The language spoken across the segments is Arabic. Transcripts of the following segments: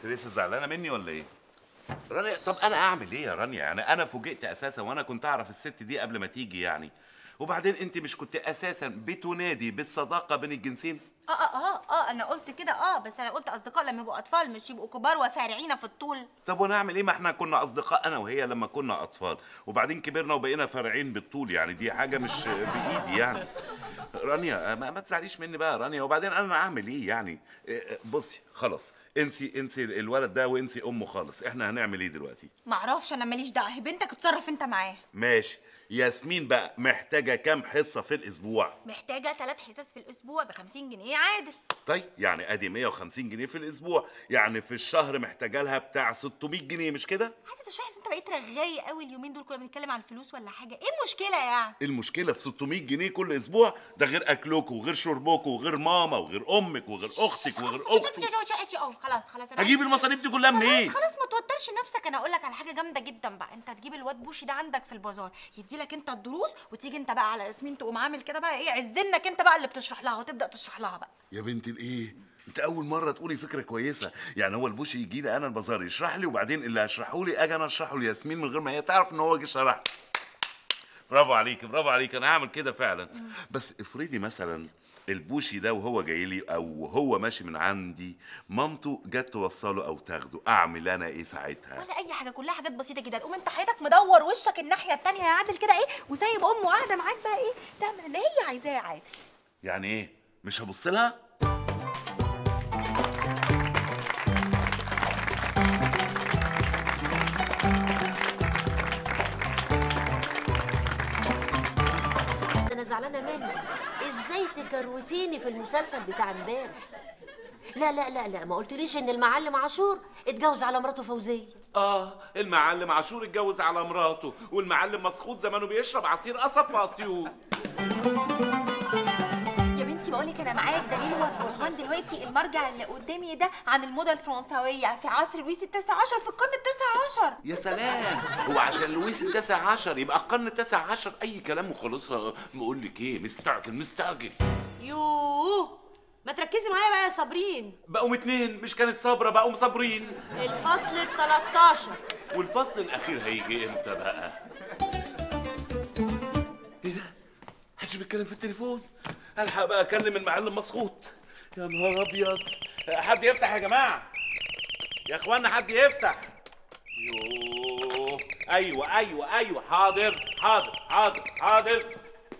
لسه زعلانه مني ولا ايه؟ رانيا، طب انا اعمل ايه يا رانيا؟ يعني انا فوجئت اساسا، وانا كنت اعرف الست دي قبل ما تيجي يعني. وبعدين انت مش كنت اساسا بتنادي بالصداقه بين الجنسين؟ انا قلت كده، بس انا قلت اصدقاء لما يبقوا اطفال، مش يبقوا كبار وفارعين في الطول. طب وانا اعمل ايه؟ ما احنا كنا اصدقاء انا وهي لما كنا اطفال، وبعدين كبرنا وبقينا فارعين بالطول، يعني دي حاجه مش بايدي يعني. رانيا ما تزعليش مني بقى رانيا، وبعدين انا اعمل ايه يعني؟ بصي خلاص، انسي الولد ده وانسي امه خالص. احنا هنعمل ايه دلوقتي؟ معرفش، انا ماليش دعوه، هي بنتك اتصرف انت معاه. ماشي. ياسمين بقى محتاجه كام حصه في الاسبوع؟ محتاجه 3 حصص في الاسبوع ب 50 جنيه عادل. طيب يعني ادي 150 جنيه في الاسبوع، يعني في الشهر محتاجه لها بتاع 600 جنيه، مش كده؟ عادل مش حاسس انت بقيت رغاي قوي اليومين دول، كنا بنتكلم عن الفلوس ولا حاجه؟ ايه المشكله يعني؟ المشكله في 600 جنيه كل اسبوع؟ ده غير اكلكم وغير شربكم وغير ماما وغير امك وغير اختك وغير اختك. خلاص هجيب المصاريف دي كلها منين؟ خلاص ما توترش نفسك. انا اقول لك على حاجه جامده جدا بقى، انت هتجيب الواد بوشي ده عندك في البازار، يدي لك انت الدروس، وتيجي انت بقى على ياسمين تقوم عامل كده بقى ايه، عزنك انت بقى اللي بتشرح لها، وتبدا تشرح لها بقى. يا بنت الايه، انت اول مره تقولي فكره كويسه. يعني هو البوشي يجي لي انا البازار يشرح لي، وبعدين اللي هشرحه لي اجي انا اشرحه لياسمين من غير ما هي تعرف ان هو جه شرح. برافو عليك برافو عليك، انا هعمل كده فعلا. بس افرضي مثلا البوشي ده وهو جاي لي او هو ماشي من عندي مامته جت توصله او تاخده، اعمل انا ايه ساعتها؟ ولا اي حاجه، كلها حاجات بسيطه جدا. قوم انت حياتك مدور وشك الناحيه التانيه يا عادل كده ايه، وسايب امه قاعده معاك بقى ايه، تعمل اللي هي عايزاه يا عادل. يعني ايه؟ مش هبص لها؟ انا زعلانه منك، ازاي تكروتيني في المسلسل بتاع امبارح؟ لا لا لا لا، ما قلتليش ان المعلم عاشور اتجوز على مراته فوزيه. المعلم عاشور اتجوز على مراته، والمعلم مسخوط زمانه بيشرب عصير قصب في اسيوط. يا بنتي بقول لك انا معايا الدليل والبرهان دلوقتي. المرجع اللي قدامي ده عن الموضه الفرنسويه في عصر لويس ال19 في القرن ال19. يا سلام، هو عشان لويس ال19 يبقى القرن ال19 اي كلام وخلاص؟ بقول لك ايه، مستعجل. يوه، ما تركزي معايا بقى يا صابرين. بقوا 2، مش كانت صابره بقوا صابرين. الفصل ال13. والفصل الاخير هيجي امتى بقى؟ ايه ده؟ محدش بيتكلم في التليفون؟ الحق بقى اكلم المعلم مسخوط. يا نهار ابيض، حد يفتح يا جماعه، يا اخوانا حد يفتح. يوه، ايوه، حاضر.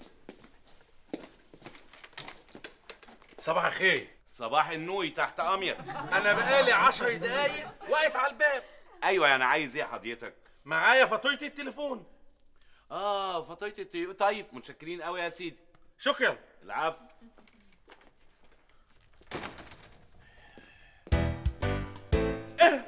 صباح الخير. صباح النوي، تحت امرك. انا بقالي 10 دقايق واقف على الباب. ايوه، انا عايز ايه حضرتك؟ معايا فاتوره التليفون. فاتوره التليفون. طيب متشكرين قوي يا سيدي. شكرا. العفو. ايه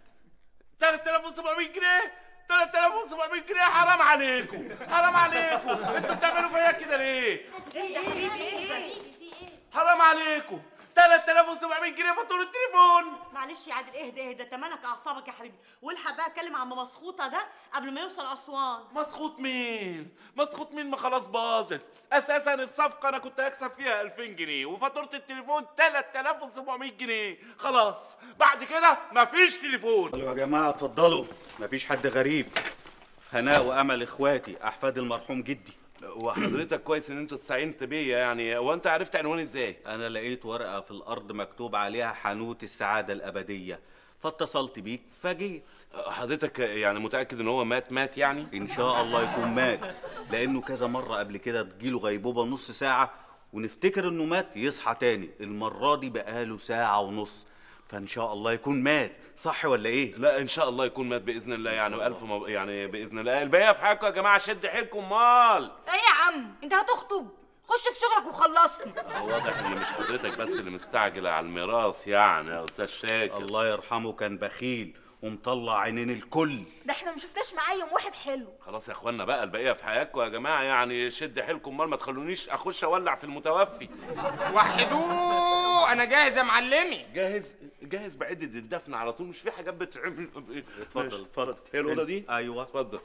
3700 جنيه؟ 3700 جنيه؟ حرام عليكم. انتوا بتعملوا فيا كده ليه؟ ايه حرام عليكم. 3700 جنيه فاتوره التليفون. معلش يا عادل، اهدى انت مالك اعصابك يا حبيبي، والحق بقى اتكلم عم مسخوطه ده قبل ما يوصل اسوان. مسخوط مين؟ ما خلاص باظت. اساسا الصفقه انا كنت هكسب فيها 2000 جنيه، وفاتوره التليفون 3700 جنيه. خلاص بعد كده مفيش تليفون. يا جماعه اتفضلوا، مفيش حد غريب. هناء وامل اخواتي احفاد المرحوم جدي. وحضرتك كويس ان انت استعينت بيا يعني. وانت عرفت عنواني ازاي؟ انا لقيت ورقه في الارض مكتوب عليها حانوت السعاده الابديه، فاتصلت بيك فجيت. حضرتك يعني متاكد ان هو مات يعني؟ ان شاء الله يكون مات، لانه كذا مره قبل كده تجيله غيبوبه نص ساعه ونفتكر انه مات يصحى تاني. المره دي بقاله ساعه ونص، فان شاء الله يكون مات. صح ولا ايه؟ لا ان شاء الله يكون مات باذن الله يعني، والف يعني باذن الله. الباقي في حقكم يا جماعه، شد حيلكم. مال ايه يا عم انت هتخطب؟ خش في شغلك وخلصني. واضح ان مش حضرتك بس اللي مستعجله على الميراث يعني يا استاذ شاكر. الله يرحمه كان بخيل ومطلع عينين الكل. ده احنا ما شفناش معاه يوم واحد حلو. خلاص يا اخوانا بقى، البقيه في حياتكم يا جماعه يعني. شد حيلكم مال، ما تخلونيش اخش اولع في المتوفي. وحدوه. انا جاهز يا معلمي. جاهز بعدة الدفن على طول، مش في حاجات بتعمل. اتفضل. هي الاوضه دي؟ ايوه اتفضل.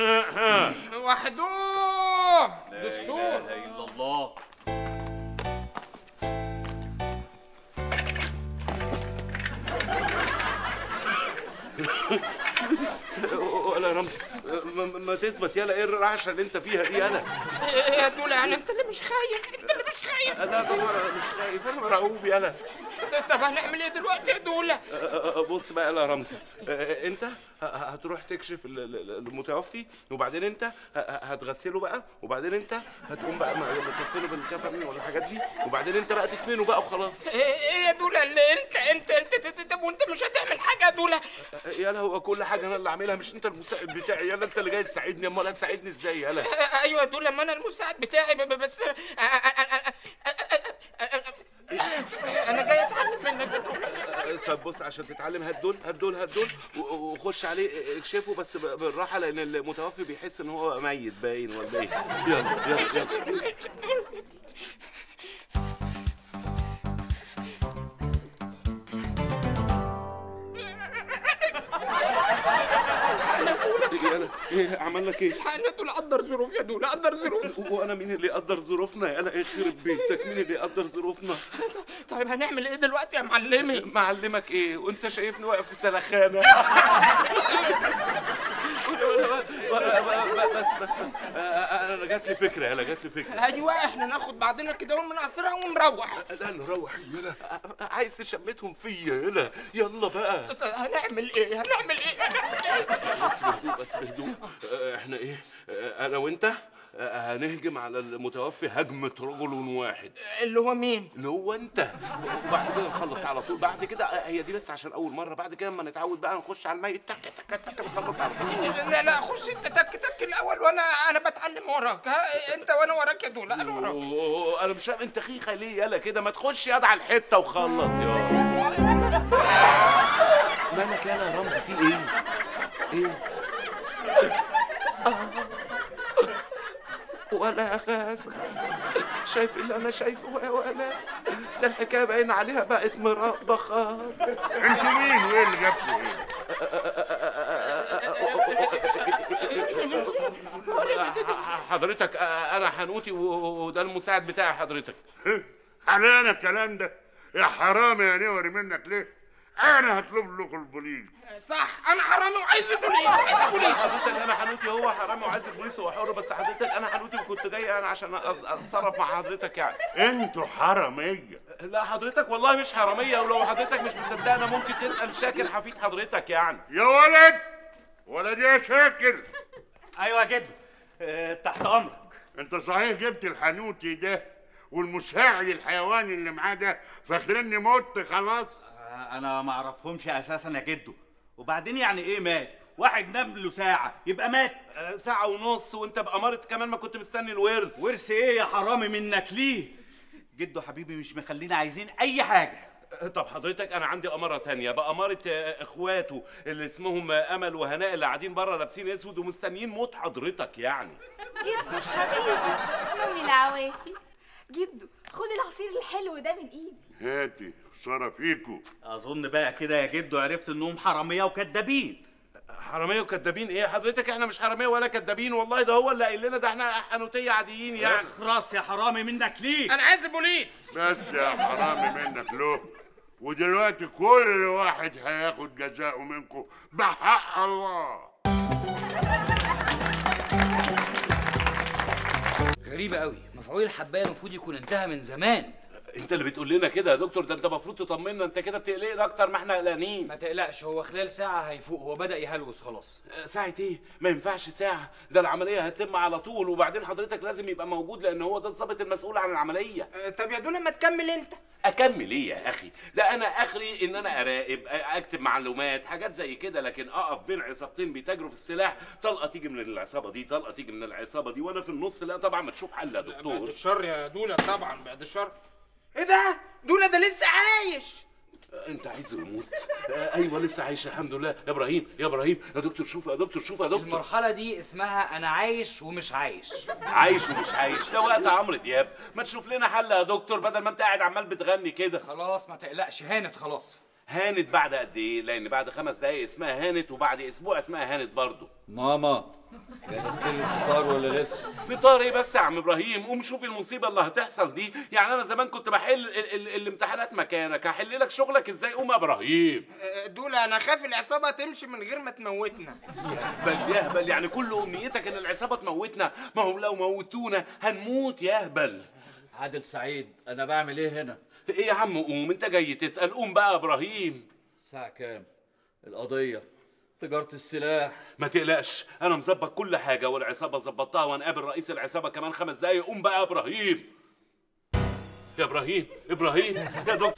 وحدوه. دستور. لا اله الا الله. ولا رمزي ما تثبت يالا، ايه الرعشه اللي انت فيها دي يالا؟ ايه يا دولا يعني انت اللي مش خايف؟ انت اللي مش خايف؟ لا طبعا انا مش خايف، انا مرعوب يالا. طب هنعمل ايه دلوقتي يا دولا؟ بص بقى يا رمزي، انت هتروح تكشف المتوفي، وبعدين انت هتغسله بقى، وبعدين انت هتقوم بقى تكفنه بالكفن ولا الحاجات دي، وبعدين انت بقى تدفنه بقى وخلاص. ايه يا دولا اللي انت وانت مش هتعمل حاجه يا دولا؟ يالا هو كل حاجه انا اللي عاملها، مش انت المساعد بتاعي يالا، انت اللي جاي تساعدني، امال هتساعدني ازاي يالا؟ ايوه يا دولا، ما انا المساعد بتاعي بس انا جاي اتعلم منك يا دولا. طب بص، عشان تتعلم هات دول وخش عليه اكشفه بس بالراحه، لان المتوفي بيحس ان هو ميت باين ولا ايه. يلا ايه عمل لك ايه؟ انا دول قدر ظروف يا دولا، قدر ظروف. وانا مين اللي يقدر ظروفنا يالا؟ يخرب بيتك، مين اللي يقدر ظروفنا؟ طيب هنعمل ايه دلوقتي يا معلمي؟ معلمك ايه وانت شايفني واقف في سلخانه؟ بس انا جات لي فكره يالا، جات لي فكره. ايوه احنا ناخد بعضنا كده من قصرها ونروح. لا نروح يالا، عايز تشمتهم فيا يالا، يلا بقى. هنعمل ايه؟ بس بهدوء. احنا ايه، انا وانت هنهجم على المتوفي هجمة رجل واحد. اللي هو مين؟ اللي هو انت. وبعد كده نخلص على طول. بعد كده هي دي بس عشان اول مرة، بعد كده اما نتعود بقى نخش على الميت تك تك تك نخلص على طول. لا خش انت تك تك الاول وانا بتعلم وراك. ها انت وانا وراك يا دولا، انا وراك. انا مش فاهم انت خيخة ليه يالا كده؟ ما تخش ياض على الحتة وخلص يا مالك يالا يا رمزي؟ في ايه؟ ولا غاز شايف اللي انا شايفه ولا ده؟ الحكايه باين عليها بقت مرابه خالص. انتوا مين وايه اللي جابكوا ايه؟ حضرتك انا حنوتي وده المساعد بتاعي حضرتك. علينا الكلام ده يا حرامي يا نوري منك ليه؟ انا هطلب لكم البوليس. صح، انا حرامي وعايز البوليس، عايز البوليس. حضرتك انا حنوتي، هو حرامي وعايز البوليس، هو حر، بس حضرتك انا حنوتي وكنت جاي انا عشان اتصرف مع حضرتك يعني. انتوا حراميه. لا حضرتك والله مش حراميه، ولو حضرتك مش مصدقنا ممكن تسال شاكر حفيد حضرتك يعني. يا ولد يا شاكر. ايوه يا جدو، تحت امرك. انت صحيح جبت الحنوتي ده والمساعد الحيواني اللي معاه ده فاكرني مت خلاص؟ انا ما اعرفهمش اساسا يا جدو، وبعدين يعني ايه مات؟ واحد نام له ساعه يبقى مات؟ ساعه ونص، وانت بأمارة كمان ما كنت مستني الورث. ورث ايه يا حرامي منك ليه؟ جدو حبيبي مش مخلينا عايزين اي حاجه. طب حضرتك انا عندي أمارة تانية، بأمارة اخواته اللي اسمهم امل وهناء اللي قاعدين بره لابسين اسود ومستنيين موت حضرتك يعني. جدو حبيبي، نومي العوافي. جدو خد العصير الحلو ده من ايدي. هاتي، خساره فيكو. اظن بقى كده يا جدو عرفت انهم حراميه وكدابين. حراميه وكدابين ايه حضرتك؟ احنا مش حراميه ولا كدابين والله، ده هو اللي قايل لنا، ده احنا حنوتيه عاديين يعني. اخرس يا حرامي منك ليه؟ انا عايز البوليس. بس يا حرامي منك له. ودلوقتي كل واحد هياخد جزاءه منكم بحق الله. غريبة قوي، مفعول الحباية المفروض يكون انتهى من زمان. انت اللي بتقول لنا كده يا دكتور؟ ده انت المفروض تطمنا، انت كده بتقلقنا اكتر ما احنا قلقانين. ما تقلقش، هو خلال ساعة هيفوق، هو بدأ يهلوس خلاص. ساعة ايه؟ ما ينفعش ساعة، ده العملية هتتم على طول، وبعدين حضرتك لازم يبقى موجود لأن هو ده الضابط المسؤول عن العملية. طب يا دولا ما تكمل انت. أكمل إيه يا أخي؟ ده أنا آخري إن أنا أراقب، أكتب معلومات، حاجات زي كده، لكن أقف بين عصابتين بيتاجروا في السلاح، طلقة تيجي من العصابة دي، طلقة تيجي من العصابة دي، وأنا في النص. لا طبعا ما تشوف حل يا دكتور. بعد الشر يا دولا، طبعا بعد الشر. ايه ده؟ دولا ده لسه عايش. انت عايزه يموت؟ ايوه لسه عايش الحمد لله. يا ابراهيم يا دكتور شوف يا دكتور شوف يا دكتور. المرحلة دي اسمها أنا عايش ومش عايش. عايش ومش عايش ده وقت عمرو دياب. ما تشوف لنا حل يا دكتور بدل ما انت قاعد عمال بتغني كده. خلاص ما تقلقش، هانت خلاص. هانت بعد قد ايه؟ لان بعد 5 دقايق اسمها هانت، وبعد اسبوع اسمها هانت برضه. ماما جهزت لي الفطار ولا لسه؟ فطار ايه بس يا عم ابراهيم؟ قوم شوف المصيبه اللي هتحصل دي. يعني انا زمان كنت بحل الامتحانات مكانك، هحل لك شغلك ازاي؟ قوم يا ابراهيم. دول انا خايف العصابه تمشي من غير ما تموتنا. يهبل يهبل، يعني كل امنيتك ان العصابه تموتنا؟ ما هم لو موتونا هنموت يهبل. عادل سعيد، انا بعمل ايه هنا؟ ايه يا عم قوم، انت جاي تسال؟ قوم بقى يا ابراهيم. الساعه كام؟ القضيه تجاره السلاح. ما تقلقش، انا مظبط كل حاجه والعصابه ظبطتها، وهنقابل رئيس العصابه كمان 5 دقايق. قوم بقى يا ابراهيم. يا ابراهيم ابراهيم يا دكتور.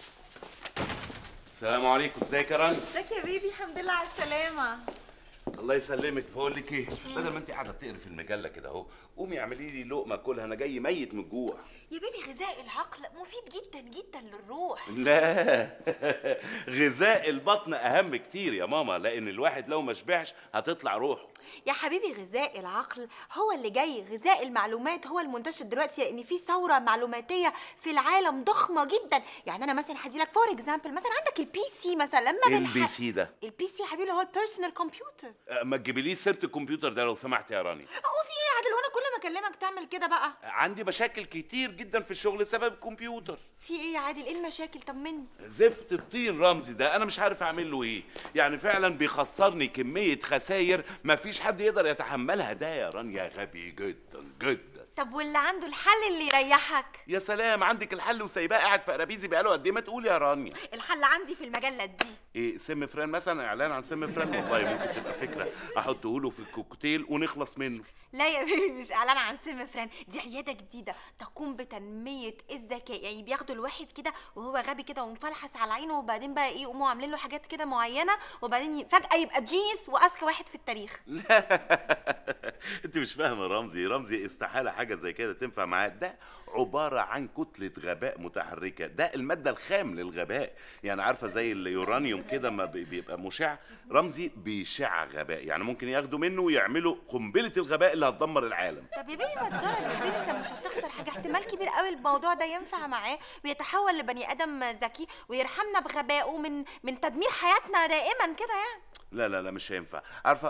السلام عليكم، ازيك يا رانيا؟ ازيك يا بيبي؟ الحمد لله على السلامه. الله يسلمك. بقول لك ايه، بدل ما انت قاعده بتقري في المجله كده اهو، قومي اعملي لي لقمه كلها، انا جاي ميت من الجوع. يا بيبي غذاء العقل مفيد جدا جدا للروح. لا غذاء البطن اهم كتير يا ماما، لان الواحد لو ما شبعش هتطلع روحه. يا حبيبي غذاء العقل هو اللي جاي، غذاء المعلومات هو المنتشر دلوقتي، لان في ثوره معلوماتيه في العالم ضخمه جدا. يعني انا مثلا هدي لك فور اكزامبل، مثلا عندك البي سي مثلا. لما ايه البي سي ده؟ البي سي يا حبيبي اللي هو البيرسونال كمبيوتر. ما تجيبليش سيره الكمبيوتر ده لو سمحت يا رانيا. هو في ايه يا عادل؟ وانا كل ما اكلمك تعمل كده بقى؟ عندي مشاكل كتير جدا في الشغل بسبب الكمبيوتر. في ايه يا عادل؟ ايه المشاكل؟ طمني. زفت الطين رمزي ده انا مش عارف اعمل له ايه، يعني فعلا بيخسرني كميه خساير مفيش حد يقدر يتحملها. ده يا رانيا غبي جدا جدا. طب واللي عنده الحل اللي يريحك؟ يا سلام، عندك الحل وسايباه قاعد في قرابيزي بقاله قد ايه؟ ما تقول يا رانيا. الحل عندي في المجله دي. ايه، سم فران مثلا؟ اعلان عن سم فران؟ والله ممكن تبقى فكره، احطه له في الكوكتيل ونخلص منه. لا يا بيبي مش اعلان عن سم فران، دي عياده جديده تقوم بتنميه الذكاء. يعني بياخدوا الواحد كده وهو غبي كده ومفلحس على عينه، وبعدين بقى ايه يقوموا عاملين له حاجات كده معينه، وبعدين فجاه يبقى جينيس واذكى واحد في التاريخ. لا انت مش فاهمه رمزي. رمزي استحاله حاجه زي كده تنفع معاه. ده عباره عن كتله غباء متحركه، ده الماده الخام للغباء. يعني عارفه زي اليورانيوم كده ما بيبقى مشع، رمزي بيشع غباء. يعني ممكن ياخدوا منه ويعملوا قنبله الغباء اللي هتدمر العالم. طب يا بيبي ما تجرب يا حبيبي، انت مش هتخسر حاجه. احتمال كبير قوي الموضوع ده ينفع معاه ويتحول لبني ادم ذكي ويرحمنا بغبائه من تدمير حياتنا دائما كده يعني. لا لا لا مش هينفع. عارفه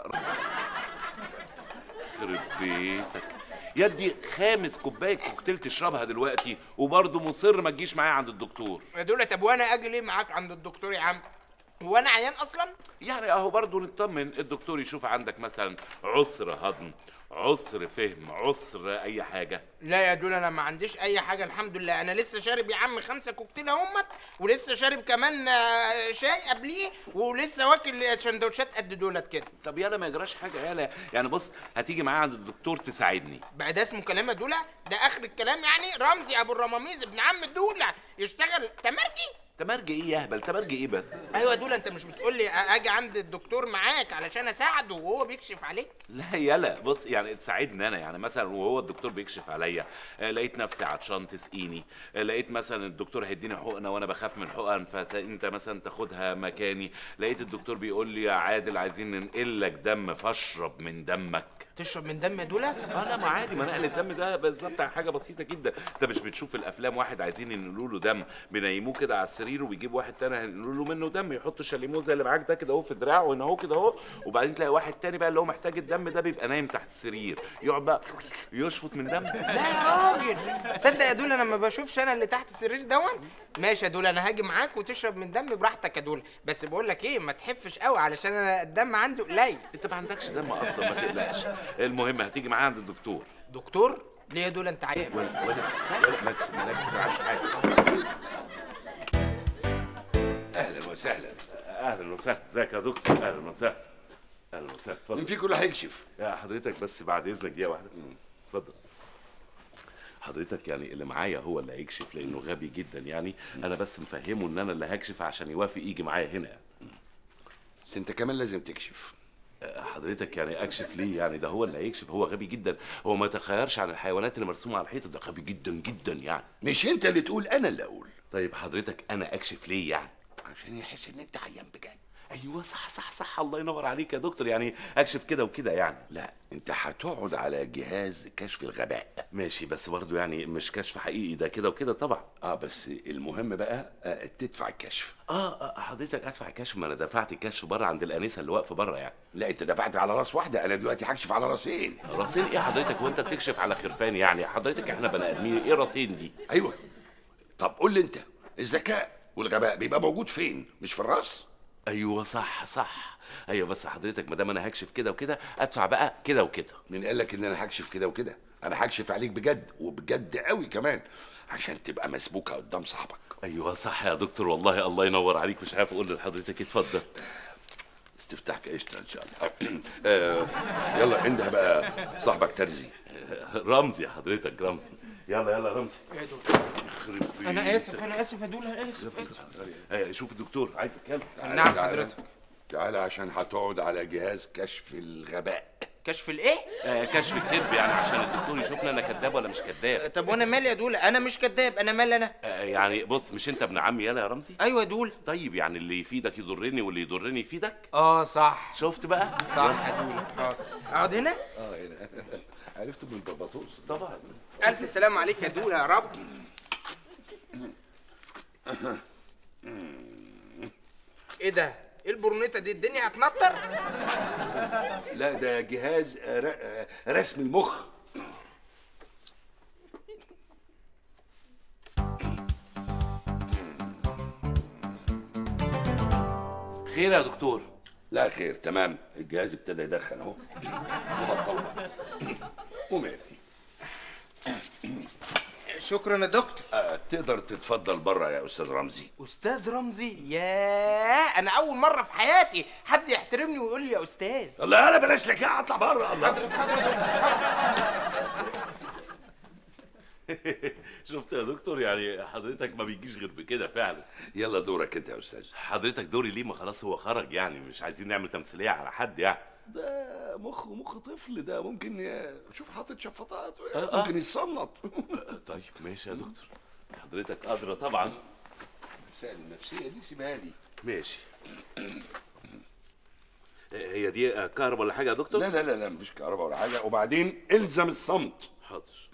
يخرب بيتك يدي 5 كوبايه كوكتيل تشربها دلوقتي وبرضه مصر ما تجيش معايا عند الدكتور. يا دول طب وانا اجي ليه معاك عند الدكتور يا عم؟ هو انا عيان اصلا؟ يعني اهو برضه نطمن، الدكتور يشوف عندك مثلا عسر هضم، عسر فهم، عسر اي حاجه. لا يا دول انا ما عنديش اي حاجه الحمد لله. انا لسه شارب يا عم 5 كوكتيل اهمت، ولسه شارب كمان شاي قبليه، ولسه واكل سندوتشات قد دولت كده. طب يالا ما يجراش حاجه يالا. يعني بص هتيجي معايا عند الدكتور تساعدني بقى. ده اسمه كلام يا دوله؟ ده اخر الكلام يعني؟ رمزي ابو الرماميز ابن عم الدوله يشتغل تمرجي؟ تمرجي ايه يا هبل؟ تمرجي ايه بس؟ ايوه يا دوله، انت مش بتقول لي اجي عند الدكتور معاك علشان اساعده وهو بيكشف عليك؟ لا يلا بص، يعني تساعدني انا. يعني مثلا وهو الدكتور بيكشف عليا لقيت نفسي عطشان تسقيني، لقيت مثلا الدكتور هيديني حقنه وانا بخاف من حقن فانت مثلا تاخدها مكاني، لقيت الدكتور بيقول لي يا عادل عايزين ننقل لك دم فاشرب من دمك. تشرب من دم يا دوله؟ لا ما عادي، ما نقل الدم ده بالظبط حاجه بسيطه جدا. انت مش بتشوف الافلام واحد عايزين ينقلوا له دم بينيموه كده على السرير وبيجيب واحد تاني هينقلوا له منه دم، يحط شاليمو زي اللي معاك ده كده اهو في دراعه هنا اهو كده اهو، وبعدين تلاقي واحد تاني بقى اللي هو محتاج الدم ده بيبقى نايم تحت السرير يقعد بقى يشفط من دم. لا يا راجل تصدق يا دوله انا ما بشوفش انا اللي تحت السرير دون. ماشي يا دوله انا هاجي معاك وتشرب من دم براحتك يا دوله، بس بقول لك ايه ما تحفش قوي علشان انا الدم عندي قليل. انت ما عندكش دم اصلا ما تقلقش. المهم هتيجي معايا عند الدكتور. دكتور؟ ليه يا دوله انت عايز؟ ولا ما تسمعش حاجه. اهلا وسهلا. اهلا وسهلا. ازيك يا دكتور؟ اهلا وسهلا. اهلا وسهلا. اتفضل. مين فيكم اللي هيكشف؟ يا حضرتك بس بعد اذنك دقيقه واحده. اتفضل. حضرتك يعني اللي معايا هو اللي هيكشف لانه غبي جدا، يعني انا بس مفهمه ان انا اللي هكشف عشان يوافق يجي معايا هنا. بس انت كمان لازم تكشف. حضرتك يعني اكشف ليه؟ يعني ده هو اللي هيكشف، هو غبي جدا، هو ما يتخيرش عن الحيوانات اللي مرسومه على الحيطه، ده غبي جدا جدا يعني. مش انت اللي تقول، انا اللي اقول. طيب حضرتك انا اكشف ليه يعني؟ عشان يحس ان انت عيان بجد. ايوه صح صح صح، الله ينور عليك يا دكتور، يعني اكشف كده وكده يعني. لا انت هتقعد على جهاز كشف الغباء. ماشي، بس برضه يعني مش كشف حقيقي، ده كده وكده طبعا. بس المهم بقى تدفع الكشف. حضرتك ادفع الكشف؟ ما انا دفعت الكشف بره عند الانسه اللي واقفه بره يعني. لا انت دفعت على راس واحده، انا دلوقتي هكشف على راسين. راسين ايه حضرتك وانت بتكشف على خرفان يعني؟ حضرتك احنا بني ادمين، ايه راسين دي؟ ايوه. طب قول لي انت، الذكاء والغباء بيبقى موجود فين؟ مش في الراس؟ ايوه صح صح. ايوه بس حضرتك ما دام انا هكشف كده وكده ادفع بقى كده وكده. مين قال لك ان انا هكشف كده وكده؟ انا هكشف عليك بجد وبجد قوي كمان، عشان تبقى مسبوكه قدام صاحبك. ايوه صح يا دكتور، والله الله ينور عليك، مش عارف اقول لحضرتك. اتفضل. استفتحك قشطه ان شاء الله. يلا عندها بقى صاحبك ترزي. رمزي حضرتك، رمزي. يلا يلا رمزي. يا دكتور انا اسف يا دول، انا اسف. شوف الدكتور عايز اتكلم. نعم حضرتك. تعالى عشان هتقعد على جهاز كشف الغباء. كشف الايه؟ كشف الكذب، يعني عشان الدكتور يشوفنا انا كذاب ولا مش كذاب. طب وانا مالي يا دول؟ انا مش كذاب، انا مالي انا؟ يعني بص، مش انت ابن عمي يالا يا رمزي؟ ايوه يا دول. طيب يعني اللي يفيدك يضرني واللي يضرني يفيدك؟ صح. شفت بقى؟ صح يا دول. اقعد هنا؟ هنا. عرفته من باباطوس طبعا. الف سلام عليك يا دول يا رب. ايه ده؟ ايه البرونيتا دي؟ الدنيا هتنطر؟ لا ده جهاز رسم المخ. خير يا دكتور؟ لا خير تمام، الجهاز ابتدى يدخن اهو. وبطل بقى. ومالي. شكرا يا دكتور. تقدر تتفضل بره يا استاذ رمزي. استاذ رمزي؟ ياه، انا اول مره في حياتي حد يحترمني ويقول لي يا استاذ. الله لا بلاش لك، اطلع بره. الله. شفت يا دكتور، يعني حضرتك ما بيجيش غير بكده فعلا. يلا دورك انت يا استاذ. حضرتك دوري ليه؟ ما خلاص هو خرج يعني، مش عايزين نعمل تمثيليه على حد يعني. ده مخ طفل، ده ممكن شوف حاطط شفاطات ممكن يتصنط. طيب ماشي يا دكتور، حضرتك ادرى طبعا. المسائل النفسيه دي سيبها لي. ماشي. هي دي كهرباء ولا حاجه يا دكتور؟ لا لا لا لا مفيش كهرباء ولا حاجه، وبعدين الزم الصمت. حاضر.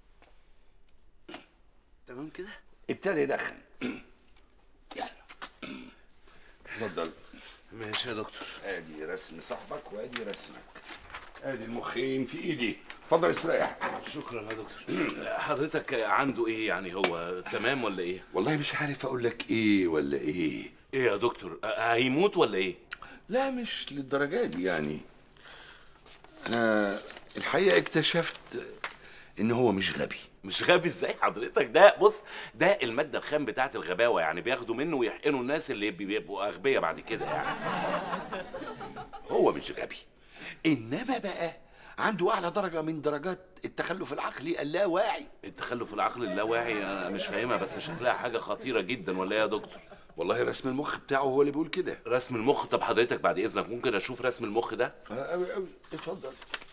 تمام كده؟ ابتدى يدخن. يلا اتفضل. ماشي يا دكتور. ادي رسم صاحبك وادي رسمك، ادي المخين في ايدي. اتفضل استريح. شكرا يا دكتور. حضرتك عنده ايه يعني؟ هو تمام ولا ايه؟ والله مش عارف اقول لك ايه ولا ايه. ايه يا دكتور؟ هيموت ولا ايه؟ لا مش للدرجه دي يعني. انا الحقيقه اكتشفت ان هو مش غبي. مش غبي ازاي حضرتك؟ ده بص، ده الماده الخام بتاعه الغباوه، يعني بياخدوا منه ويحقنوا الناس اللي بيبقوا اغبياء بعد كده يعني. هو مش غبي، انما بقى عنده اعلى درجه من درجات التخلف العقلي اللاواعي. التخلف العقلي اللاواعي؟ انا مش فاهمها، بس شكلها حاجه خطيره جدا ولا ايه يا دكتور؟ والله رسم المخ بتاعه هو اللي بيقول كده. رسم المخ؟ طب حضرتك بعد اذنك ممكن اشوف رسم المخ ده؟ قوي قوي. اتفضل.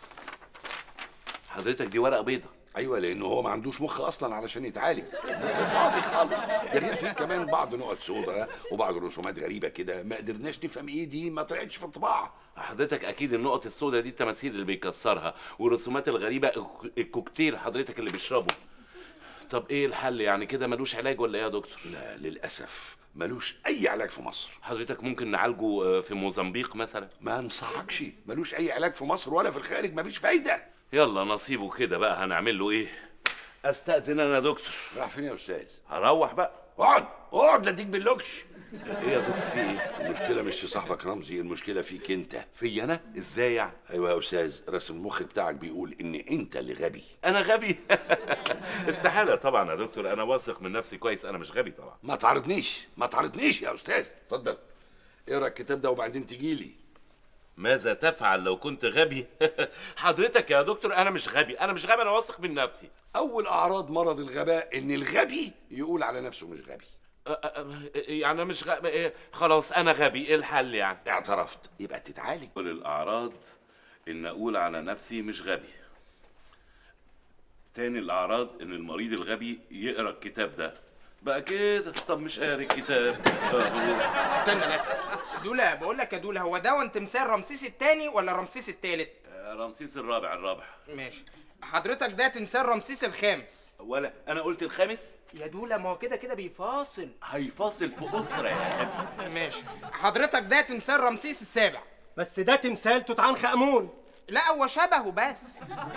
حضرتك دي ورقه بيضه. ايوه لانه هو ما عندوش مخ اصلا علشان يتعالج، فاضي خالص. ده غير فيه كمان بعض نقط سودا وبعض رسومات غريبه كده ما قدرناش نفهم ايه دي، ما طلعتش في الطباعه. حضرتك اكيد النقط السودا دي التماثيل اللي بيكسرها، والرسومات الغريبه الكوكتيل حضرتك اللي بيشربه. طب ايه الحل يعني؟ كده ملوش علاج ولا ايه يا دكتور؟ لا للاسف ملوش اي علاج في مصر. حضرتك ممكن نعالجه في موزمبيق مثلا؟ ما انصحكش، ملوش اي علاج في مصر ولا في الخارج، مفيش فايده. يلا نصيبه كده بقى، هنعمل له ايه؟ استاذن انا يا دكتور. راح فين يا استاذ؟ هروح بقى. اقعد لا اديك باللوكش. ايه يا دكتور في ايه؟ المشكله مش في صاحبك رمزي، المشكله فيك انت. في انا؟ ازاي يعني؟ ايوه يا استاذ، رسم المخ بتاعك بيقول ان انت اللي غبي. انا غبي؟ استحاله طبعا يا دكتور، انا واثق من نفسي كويس، انا مش غبي طبعا. ما تعرضنيش يا استاذ. اتفضل اقرا الكتاب ده وبعدين تجيلي. ماذا تفعل لو كنت غبي؟ حضرتك يا دكتور انا مش غبي، انا واثق من نفسي. اول اعراض مرض الغباء ان الغبي يقول على نفسه مش غبي. يعني مش غبي؟ خلاص انا غبي، ايه الحل يعني؟ اعترفت يبقى تتعالج. كل الاعراض ان اقول على نفسي مش غبي. تاني الاعراض ان المريض الغبي يقرا الكتاب ده. بقى كده. طب مش قاري الكتاب. استنى بس دولا، بقول لك يا دولا، هو ده تمثال رمسيس الثاني ولا رمسيس الثالث؟ رمسيس الرابع. ماشي. حضرتك ده تمثال رمسيس الخامس. ولا انا قلت الخامس؟ يا دولا ما هو كده بيفاصل. هيفاصل في اسره يا غبي. ماشي. حضرتك ده تمثال رمسيس السابع. بس ده تمثال توت عنخ امون. لا هو شبهه بس.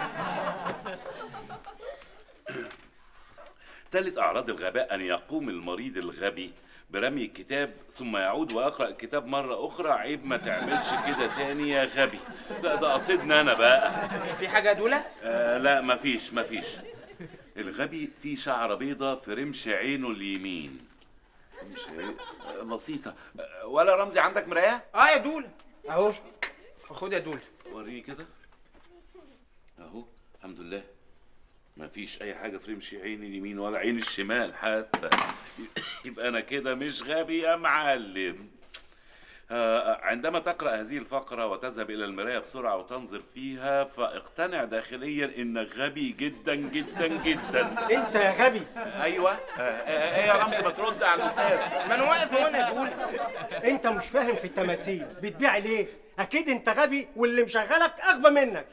ثالث أعراض الغباء أن يقوم المريض الغبي برمي الكتاب ثم يعود ويقرأ الكتاب مرة أخرى. عيب ما تعملش كده تاني يا غبي. لا ده قصدنا أنا بقى. في حاجة يا دولا؟ لا مفيش. الغبي فيه شعرة بيضة في رمش عينه اليمين. رمش بسيطة. ولا رمزي عندك مراية؟ يا دولا أهو. خد يا دولا. وريني كده. أهو الحمد لله. مفيش اي حاجه في رمش عيني اليمين ولا عين الشمال حتى. يبقى انا كده مش غبي يا معلم. عندما تقرا هذه الفقره وتذهب الى المرايه بسرعه وتنظر فيها فاقتنع داخليا انك غبي جدا جدا جدا. انت يا غبي. ايوه. ايه يا رمزي ما ترد على الاستاذ؟ ما انا واقف هنا يا دولا. انت مش فاهم في التماثيل، بتبيع ليه؟ اكيد انت غبي واللي مشغلك اغبى منك.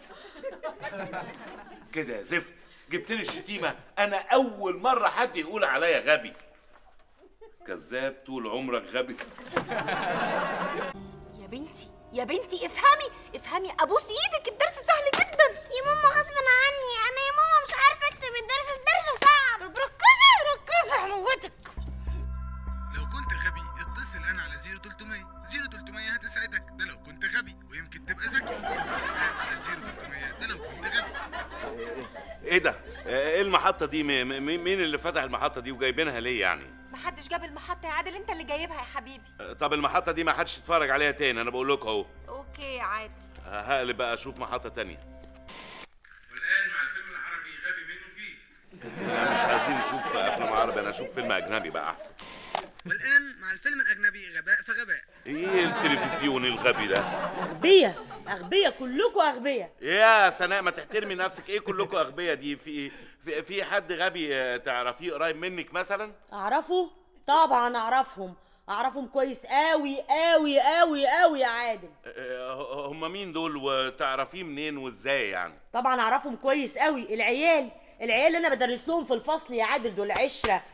كده يا زفت جبتني الشتيمه. انا اول مره حد يقول عليا غبي. كذاب طول عمرك غبي. يا بنتي افهمي ابوس ايدك، الدرس سهل جدا. يا ماما غصب عني، انا يا ماما مش عارفه اكتب الدرس صعب. طب ركزي حلوتك. لو كنت غبي اتصل انا على 0300 هتساعدك. ده لو كنت غبي، ويمكن تبقى ذكي. اتصل على 0300 ده لو كنت غبي. ايه ده؟ ايه المحطة دي؟ مين اللي فتح المحطة دي وجايبينها ليه يعني؟ محدش جاب المحطة يا عادل، انت اللي جايبها يا حبيبي. طب المحطة دي ما حدش يتفرج عليها تاني، انا بقول لكم اهو. اوكي يا عادل. هقلب بقى اشوف محطة تانية. والان مع الفيلم العربي غبي منه فيه. لا مش عايزين نشوف افلام عربي، انا اشوف فيلم اجنبي بقى احسن. والان مع الفيلم الاجنبي غباء فغباء. ايه التلفزيون الغبي ده؟ اغبياء كلكم اغبياء. يا سناء ما تحترمي نفسك. ايه كلكم اغبياء دي؟ في حد غبي تعرفيه قريب منك مثلا؟ اعرفه طبعا، اعرفهم كويس قوي قوي قوي قوي يا عادل. هم مين دول وتعرفيه منين وازاي يعني؟ طبعا اعرفهم كويس قوي. العيال اللي انا بدرس لهم في الفصل يا عادل دول عشره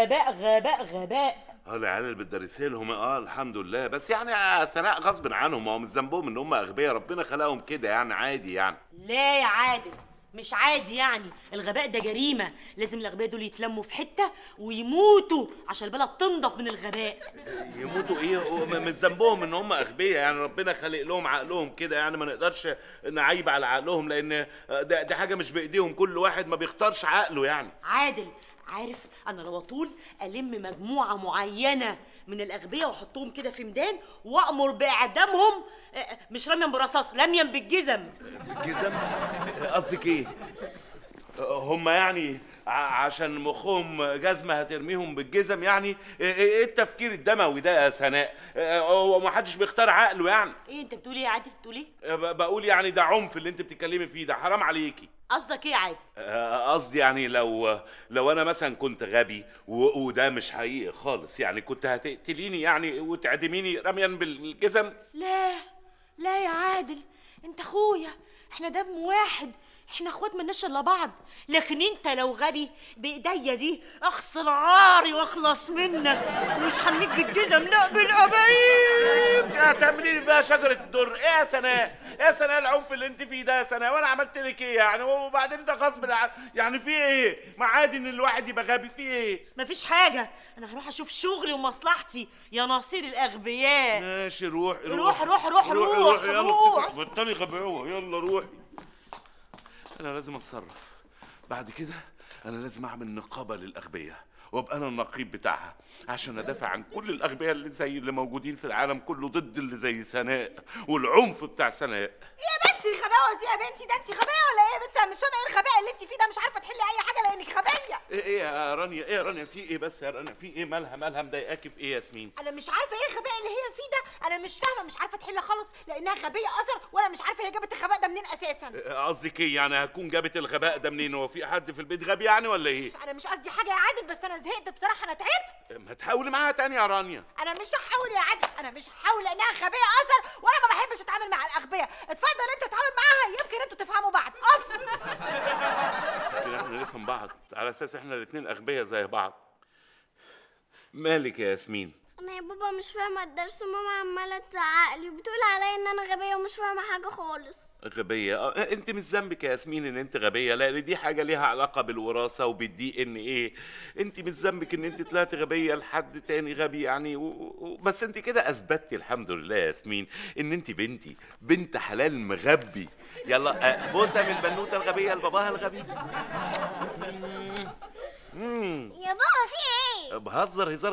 غباء. العيال اللي بتدرسي لهم الحمد لله. بس يعني يا سناء غصب عنهم، هو مش ذنبهم ان هم اغبياء، ربنا خلقهم كده يعني عادي يعني. لا يا عادل مش عادي يعني، الغباء ده جريمه. لازم الاغبياء دول يتلموا في حته ويموتوا عشان البلد تنضف من الغباء. يموتوا ايه؟ مش ذنبهم ان هم اغبياء يعني، ربنا خلق لهم عقلهم كده يعني، ما نقدرش نعيب على عقلهم لان دي حاجه مش بايديهم، كل واحد ما بيختارش عقله يعني. عادل عارف انا لو اطول الم مجموعه معينه من الاغبياء واحطهم كده في ميدان وامر باعدامهم، مش رميا برصاص، رميا بالجزم. بالجزم؟ قصدك ايه؟ هم يعني عشان مخهم جزمه هترميهم بالجزم يعني؟ ايه التفكير الدموي ده يا سناء؟ هو ما حدش بيختار عقله يعني. ايه انت بتقول ايه يا عادل؟ بتقول ايه؟ بقول يعني ده عنف اللي انت بتتكلمي فيه ده، حرام عليكي. قصدك ايه يا عادل؟ قصدي يعني لو انا مثلا كنت غبي وده مش حقيقي خالص يعني، كنت هتقتليني يعني وتعدميني رميا بالجزم؟ لا يا عادل انت اخويا، احنا دم واحد، احنا اخوات مالناش الا بعض. لكن انت لو غبي بايديا دي اغسل عاري واخلص منك، ومش هنيك بالجزم لا بالابايب. هتعملي لي فيها شجره الدر؟ ايه يا سناء؟ يا سناء العنف اللي انت فيه ده يا سناء، وانا عملت لك ايه يعني؟ وبعدين ده غصب يعني في ايه؟ ما عادي ان الواحد يبقى غبي، في ايه؟ مفيش حاجه، انا هروح اشوف شغلي ومصلحتي يا نصير الاغبياء. ماشي روح روح بطلي غباوه، يلا روحي. انا لازم اتصرف بعد كده، انا لازم اعمل نقابه للاغبياء وابقى انا النقيب بتاعها عشان ادافع عن كل الاغبياء اللي زي اللي موجودين في العالم كله ضد اللي زي سناء والعنف بتاع سناء. يا بنتي الغباوه دي يا بنتي، ده انت غبيه ولا ايه يا بنتي؟ مش فاهمه ايه الغباء اللي انت فيه ده، مش عارفه تحلي اي حاجه لانك غبيه. ايه يا رانيا؟ ايه يا رانيا في ايه بس يا رانيا؟ في ايه؟ مالها مضايقاكي في ايه يا ياسمين؟ انا مش عارفه ايه الغباء اللي هي فيه ده، انا مش فاهمه، مش عارفه تحل خالص لانها غبيه اثر، وانا مش عارفه هي جابت الغباء ده منين اساسا. قصدك ايه يعني؟ هكون جابت الغباء ده منين؟ هو في حد في البيت غبي يعني ولا ايه؟ انا مش قصدي حاجه يا عادل، بس انا زهقت بصراحه، انا تعبت. ما تحاولي معاها تاني يا رانيا. انا مش هحاول يا عادل، انا مش هحاول لانها غبيه اثر، وانا ما بحبش اتعامل مع الاغبياء. اتفضل انت تتعامل معاها، يمكن انتوا تفهموا بعض. لكن احنا نفهم بعض على اساس احنا الاتنين اغبياء زي بعض. مالك يا ياسمين؟ انا يا بابا مش فاهمه الدرس، وماما عماله تزعقلي وبتقول عليا ان انا غبيه ومش فاهمه حاجه خالص. غبية؟ انت مش ذنبك يا ياسمين ان انت غبية، لان دي حاجة ليها علاقة بالوراثة وبالدي ان ايه. انت مش ذنبك ان انت طلعتي غبية لحد تاني غبي يعني بس انت كده اثبتتي الحمد لله يا ياسمين ان انت بنتي، بنت حلال مغبي. يلا بوسة من البنوتة الغبية لباباها الغبي. يا بابا في ايه؟ بهزر هزار.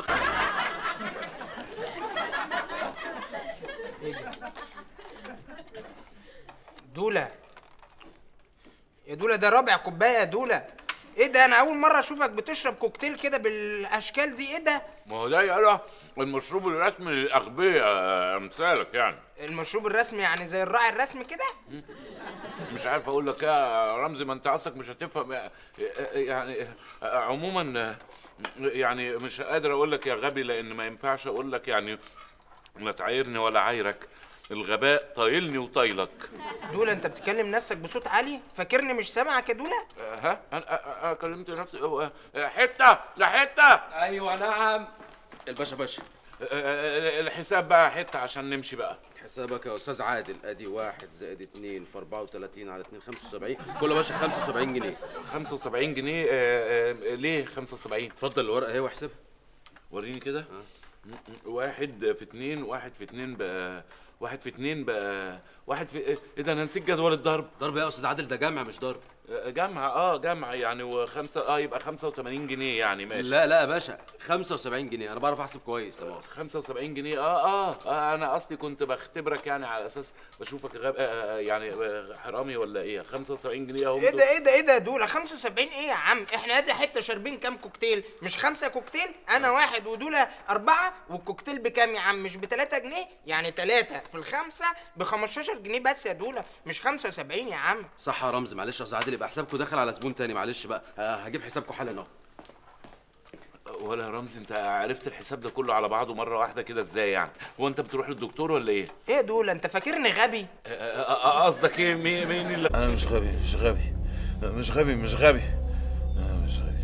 دولة يا دولة، ده رابع كوباية يا دولة. ايه ده؟ انا اول مرة اشوفك بتشرب كوكتيل كده بالاشكال دي. ايه ده؟ ما هو ده يا المشروب الرسمي للاغبياء امثالك يعني. المشروب الرسمي يعني زي الراعي الرسمي كده؟ مش عارف اقول لك يا رمزي، ما انت اصلك مش هتفهم يعني. عموما يعني مش قادر اقول لك يا غبي، لان ما ينفعش اقول لك يعني لا تعايرني ولا عايرك. الغباء طايلني وطايلك. دولة انت بتكلم نفسك بصوت عالي، فاكرني مش سامعك يا دولة؟ ها انا كلمت نفسي. حته لحته. ايوه نعم. الباشا باشا. الحساب بقى حته عشان نمشي بقى. حسابك يا استاذ عادل، ادي 1 زائد 2 في 34 على 2 75. كل باشا 75 جنيه. 75 جنيه؟ ليه 75؟ اتفضل الورقه اهي واحسبها. وريني كده. 1 في 2 1 في 2 بقى 1 في 2 بقى 1 في ايه ده؟ انا نسيت جدول الضرب. ضرب يا استاذ عادل؟ ده جمع مش ضرب. جمع جمع يعني. وخمسة يبقى 85 جنيه يعني. ماشي. لا يا باشا 75 جنيه، انا بعرف احسب كويس. لا 75 جنيه. انا اصلي كنت بختبرك يعني على اساس بشوفك يعني حرامي ولا ايه. 75 جنيه اهو. ايه ده دول 75 ايه يا عم؟ احنا ادي حته شاربين كام كوكتيل؟ مش 5 كوكتيل؟ انا 1 ودول 4. والكوكتيل بكام يا عم؟ مش ب3 جنيه؟ يعني 3 في ال5 ب15 جنيه بس يا دول، مش 75 يا عم. صح يا رمزي، معلش يا استاذ عادل، يبقى حسابكم داخل على زبون تاني. معلش بقى، هجيب حسابكم حالا اهو. ولا يا رمزي انت عرفت الحساب ده كله على بعضه مره واحده كده ازاي يعني؟ هو انت بتروح للدكتور ولا ايه؟ ايه دول انت فاكرني غبي؟ قصدك ايه؟ مين اللي انا مش غبي مش غبي مش غبي مش غبي انا مش غبي.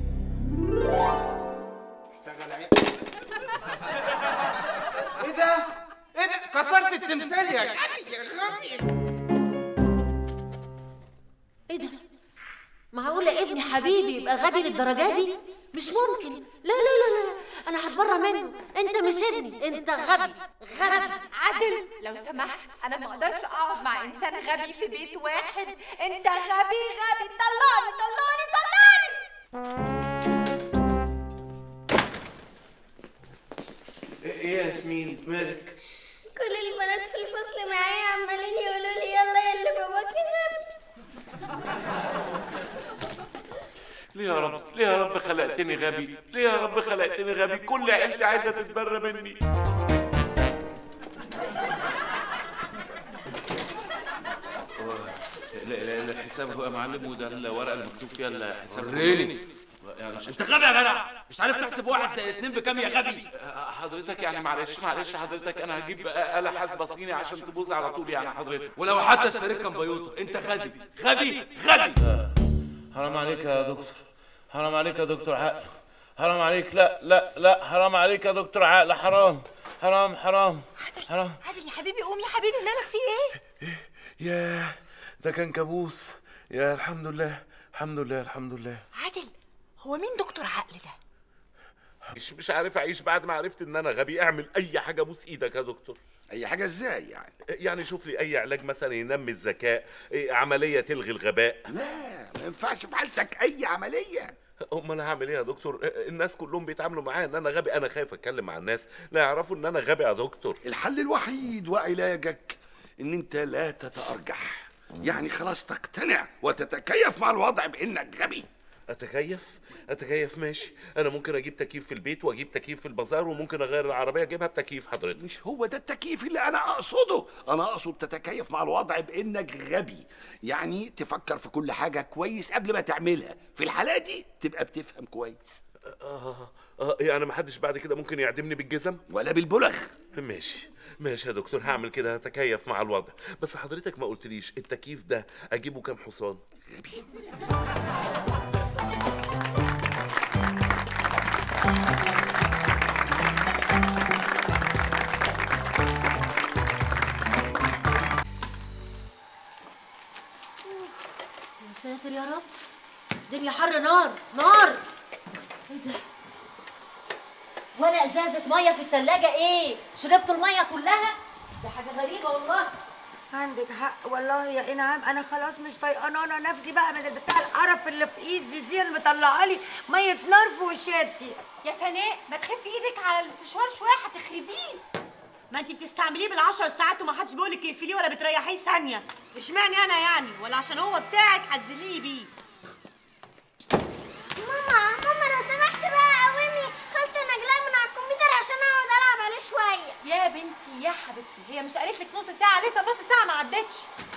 اشتغل ايه ده؟ ايه ده؟ كسرت التمثال يا غبي. ايه ده؟ معقولة ابني حبيبي يبقى غبي للدرجة دي؟ مش ممكن. لا لا لا لا، انا هتبرى منه. انت مش ابني، انت غبي غبي. عادل لو سمحت، انا ما اقدرش اقعد مع انسان غبي في بيت واحد. انت غبي غبي. طلعني طلعني طلعني. ايه يا ياسمين مالك؟ كل البنات في الفصل معايا عمالين يقولوا لي يلا يا اللي باباك غبي. ليه يا رب؟ ليه يا رب خلقتني غبي؟ ليه يا رب خلقتني غبي؟ كل عيلتي عايزه تتبرى مني. لا الحساب هو يا معلم، وده الورقه اللي مكتوب فيها الحساب. وريني. انت غبي يا جدع، مش عارف تحسب 1 زائد 2 بكام يا غبي؟ حضرتك يعني معلش حضرتك، انا هجيب آلة حاسبة صيني عشان تبوظ على طول يعني حضرتك. ولو حتى اشتريت كمبيوتر انت غبي غبي. حرام عليك يا دكتور، حرام عليك يا دكتور عقل، حرام عليك. لا لا لا، حرام عليك يا دكتور عقل، حرام حرام حرام حرام. عادل يا حبيبي قوم يا حبيبي، مالك في ايه؟ ياه ده كان كابوس. يا الحمد لله الحمد لله الحمد لله. عادل هو مين دكتور عقل ده؟ مش عارف اعيش بعد ما عرفت ان انا غبي. اعمل اي حاجه، بوس ايدك يا دكتور. اي حاجه ازاي يعني؟ يعني شوف لي اي علاج مثلا ينمي الذكاء، عمليه تلغي الغباء. لا ما ينفعش في حالتك اي عمليه. امال انا هعمل ايه يا دكتور؟ الناس كلهم بيتعاملوا معايا ان انا غبي. انا خايف اتكلم مع الناس لا يعرفوا ان انا غبي يا دكتور. الحل الوحيد وعلاجك ان انت لا تتارجح، يعني خلاص تقتنع وتتكيف مع الوضع بانك غبي. اتكيف ماشي. انا ممكن اجيب تكييف في البيت واجيب تكييف في البازار، وممكن اغير العربيه اجيبها بتكييف حضرتك. مش هو ده التكييف اللي انا اقصده. انا اقصد تتكيف مع الوضع بانك غبي، يعني تفكر في كل حاجه كويس قبل ما تعملها. في الحاله دي تبقى بتفهم كويس. يعني ما حدش بعد كده ممكن يعدمني بالجزم ولا بالبلغ؟ ماشي ماشي يا دكتور، هعمل كده، هتكيف مع الوضع. بس حضرتك ما قلتليش التكييف ده اجيبه كام حصان؟ يا ساتر يا رب، الدنيا حر نار نار. ايه ده؟ ولا ازازه ميه في الثلاجه؟ ايه، شربت الميه كلها؟ دي حاجه غريبه والله. عندك حق والله يا انعام، انا خلاص مش طايقانه انا نفسي بقى من بتاع القرف اللي في ايدي دي اللي مطلعه لي ميه نار في وشاتي. يا سناء ما تخفي ايدك على الاستشوار شويه هتخربيه. ما انت بتستعمليه بالعشر ساعات وما حدش بيقول لك اقفليه ولا بتريحيه ثانيه. اشمعنى انا يعني؟ ولا عشان هو بتاعك هتذليني بيه؟ ماما لو سمحت بقى قومي خالتي نجلاء من على الكمبيوتر عشان اقعد العب عليه شويه. يا بنتي يا حبيبتي، هي مش قالت لك نص ساعه؟ لسه نص ساعه ما عدتش.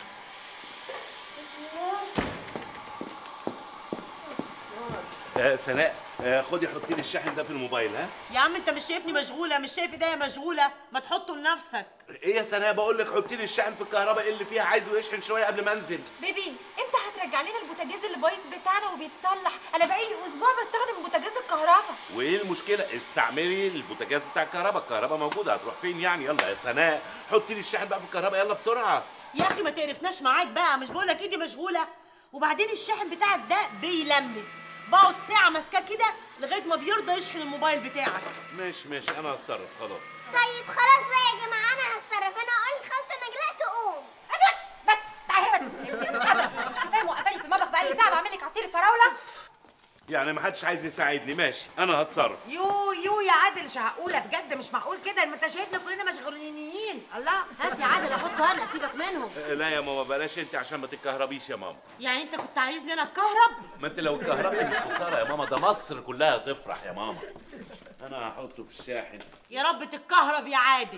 سناء خدي حطي لي الشاحن ده في الموبايل. ها يا عم انت مش شايفني مشغوله؟ مش شايف ايديا مشغوله؟ ما تحطه لنفسك. ايه يا سناء، بقول لك حطي لي الشاحن في الكهرباء اللي فيها، عايزه يشحن شويه قبل ما انزل. بيبي امتى هترجع لنا البوتاجاز اللي بايظ بتاعنا وبيتصلح؟ انا بقالي اسبوع بستخدم بوتاجاز الكهرباء. وايه المشكله؟ استعملي البوتاجاز بتاع الكهرباء، الكهرباء موجوده، هتروح فين يعني؟ يلا يا سناء حطي لي الشاحن بقى في الكهرباء، يلا بسرعه. يا اخي ما تقرفناش معاك بقى، مش بقول لك ايدي مشغوله؟ وبعدين الشاحن بتاعك ده بيلمس، بقعد ساعه ماسكاه كده لغايه ما بيرضى يشحن الموبايل بتاعك. ماشي انا هتصرف خلاص. طيب خلاص بقى يا جماعه انا هتصرف، انا اقول لخالتي نجلاء تقوم. بس تعالي هنا، مش كفايه موقفاني في المطبخ بقالي ساعه بعمل لك عصير الفراوله؟ يعني ما حدش عايز يساعدني؟ ماشي انا هتصرف. يو يا عادل شعقوله بجد، مش معقول كده، ما انت شايفنا كلنا مشغولين. الله هات يا عادل احطه انا، سيبك منهم. لا يا ماما بلاش انت عشان ما تتكهربيش يا ماما. يعني انت كنت عايزني انا اتكهرب؟ ما انت لو اتكهربت مش خساره يا ماما، ده مصر كلها تفرح يا ماما. انا هحطه في الشاحن. يا رب تتكهرب يا عادل.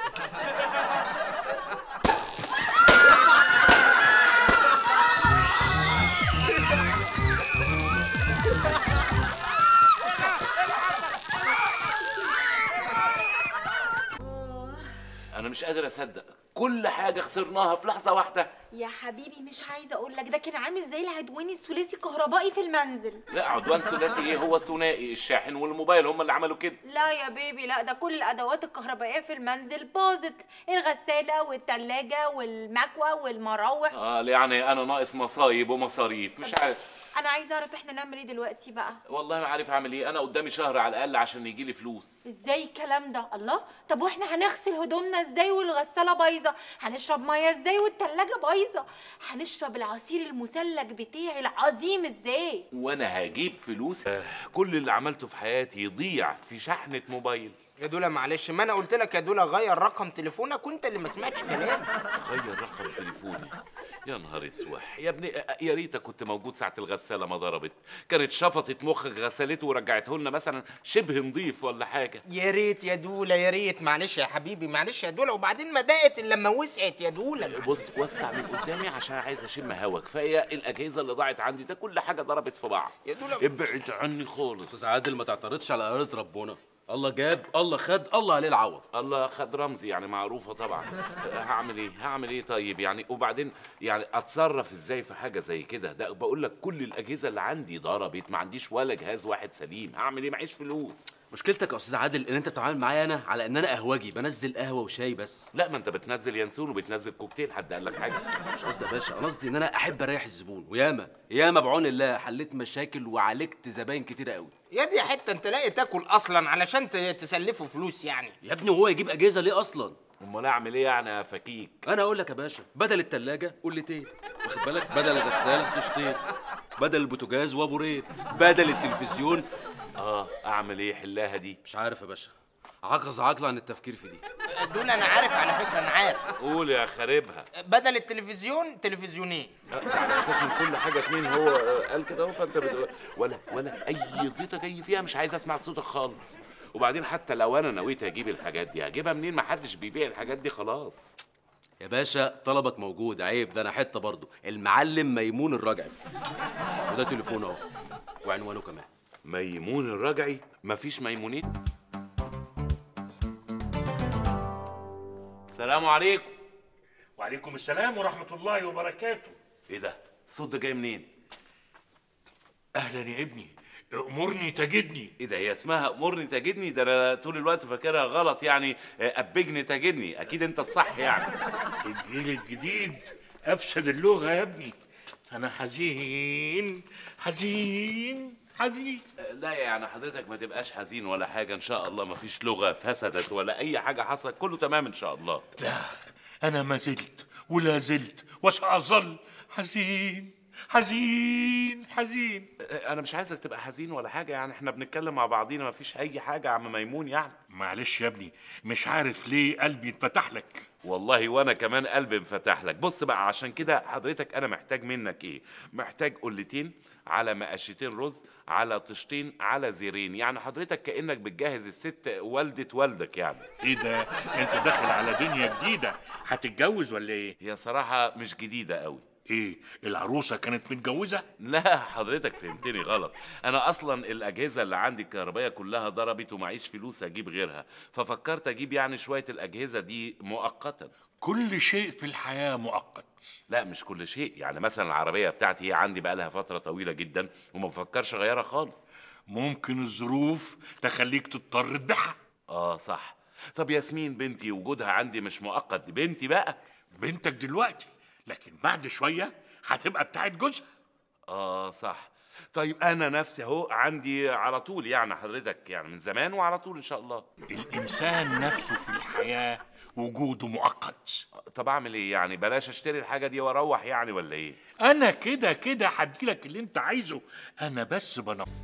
انا مش قادر اصدق كل حاجه خسرناها في لحظه واحده. يا حبيبي مش عايزه اقول لك، ده كان عامل زي العدواني الثلاثي الكهربائي في المنزل. لا عدوان ثلاثي ايه، هو ثنائي، الشاحن والموبايل هم اللي عملوا كده. لا يا بيبي لا، ده كل الادوات الكهربائيه في المنزل باظت، الغساله والثلاجه والمكوى والمراوح. يعني انا ناقص مصايب ومصاريف، مش عارف. انا عايزه اعرف احنا نعمل ايه دلوقتي بقى؟ والله ما عارف اعمل ايه، انا قدامي شهر على الاقل عشان يجي لي فلوس. ازاي الكلام ده؟ الله، طب واحنا هنغسل هدومنا ازاي والغساله بايظه؟ هنشرب ميه ازاي والتلاجه بايظه؟ هنشرب العصير المثلج بتاعي العظيم ازاي؟ وانا هجيب فلوس؟ كل اللي عملته في حياتي يضيع في شحنه موبايل. يا دولا معلش، ما انا قلت لك يا دولا غير رقم تليفونك وانت اللي ما سمعتش كلامي. غير رقم تليفوني؟ يا نهار اسوح يا ابني، يا ريتك كنت موجود ساعه الغساله ما ضربت، كانت شفطت مخك غسلته ورجعته لنا مثلا شبه نضيف ولا حاجه. يا ريت يا دولا يا ريت، معلش يا حبيبي معلش يا دولا، وبعدين ما ضاقت الا لما وسعت يا دولا. بص وسع من قدامي عشان عايز اشم هوا، كفايه الاجهزه اللي ضاعت عندي، ده كل حاجه ضربت في بعض. يا دولا ابعد عني خالص. استاذ عادل ما تعترضش على قرارة ربنا، الله جاب الله خد الله عليه العوض. الله خد رمزي يعني معروفه طبعا. هعمل ايه طيب يعني؟ وبعدين يعني اتصرف ازاي في حاجه زي كده؟ ده بقول لك كل الاجهزه اللي عندي ضربت، ما عنديش ولا جهاز واحد سليم، هعمل ايه؟ معيش فلوس. مشكلتك يا استاذ عادل ان انت بتتعامل معايا انا على ان انا قهوجي بنزل قهوه وشاي بس. لا ما انت بتنزل ينسون وبتنزل كوكتيل، حد قال لك حاجه؟ مش قصدي يا باشا، انا قصدي ان انا احب اريح الزبون، وياما بعون الله حليت مشاكل وعالجت زباين كتيره قوي. يا دي حته انت لاقي تاكل اصلا علشان تسلفه فلوس يعني؟ يا ابني وهو يجيب اجهزه ليه اصلا؟ امال اعمل ايه يعني يا فكيك؟ انا اقول لك يا باشا، بدل التلاجة قلتين، واخد بالك؟ بدل الغساله طشتين، بدل البوتاجاز وابورين، بدل التلفزيون. اعمل ايه؟ حلاها دي؟ مش عارف يا باشا، عجز عقل عن التفكير في دي. دول انا عارف على فكره، انا عارف. قول يا خاربها. بدل التلفزيون تلفزيونين. على اساس من كل حاجه اتنين، هو قال كده اهو، فانت ولا اي زيطه جاي فيها، مش عايز اسمع صوتك خالص. وبعدين حتى لو انا نويت اجيب الحاجات دي هجيبها منين؟ ما حدش بيبيع الحاجات دي خلاص. يا باشا طلبك موجود، عيب ده انا حته برضه، المعلم ميمون الرجعي. وده تليفونه اهو وعنوانه كمان. ميمون الرجعي؟ مفيش ميمونين. السلام عليكم. وعليكم السلام ورحمة الله وبركاته. ايه ده؟ الصوت ده جاي منين؟ أهلا يا ابني، أمرني تجدني. ايه ده؟ هي اسمها أمرني تجدني؟ ده أنا طول الوقت فاكرها غلط، يعني أبجني تجدني. أكيد أنت الصح يعني. الجيل الجديد أفسد اللغة يا ابني. أنا حزين حزين حزين. لا يعني حضرتك ما تبقاش حزين ولا حاجة، إن شاء الله مفيش لغة فسدت ولا أي حاجة حصلت، كله تمام إن شاء الله. لا، أنا ما زلت ولا زلت وسأظل حزين حزين حزين. أنا مش عايزك تبقى حزين ولا حاجة، يعني إحنا بنتكلم مع بعضينا، مفيش أي حاجة يا عم ميمون يعني. معلش يا ابني، مش عارف ليه قلبي اتفتح لك. والله وأنا كمان قلبي انفتح لك. بص بقى، عشان كده حضرتك أنا محتاج منك إيه؟ محتاج قلتين على مقاشتين رز على طشتين على زيرين، يعني حضرتك كأنك بتجهز الست والدة والدك يعني. ايه ده؟ انت داخل على دنيا جديدة، هتتجوز ولا ايه؟ هي صراحة مش جديدة قوي. ايه، العروسة كانت متجوزة؟ لا حضرتك فهمتني غلط، انا اصلا الاجهزة اللي عندي الكهربائية كلها ضربت ومعيش فلوس اجيب غيرها، ففكرت اجيب يعني شوية الاجهزة دي مؤقتا. كل شيء في الحياة مؤقت. لا مش كل شيء، يعني مثلا العربية بتاعتي هي عندي بقالها فترة طويلة جدا وما بفكرش اغيرها خالص. ممكن الظروف تخليك تضطر تبيعها. صح. طب ياسمين بنتي وجودها عندي مش مؤقت، دي بنتي بقى. بنتك دلوقتي، لكن بعد شوية هتبقى بتاعت جوزها. صح. طيب انا نفسي اهو عندي على طول، يعني حضرتك يعني من زمان وعلى طول ان شاء الله. الانسان نفسه في الحياة وجوده مؤقت. طب اعمل ايه يعني؟ بلاش اشتري الحاجة دي واروح يعني ولا ايه؟ انا كده كده هديلك اللي انت عايزه، انا بس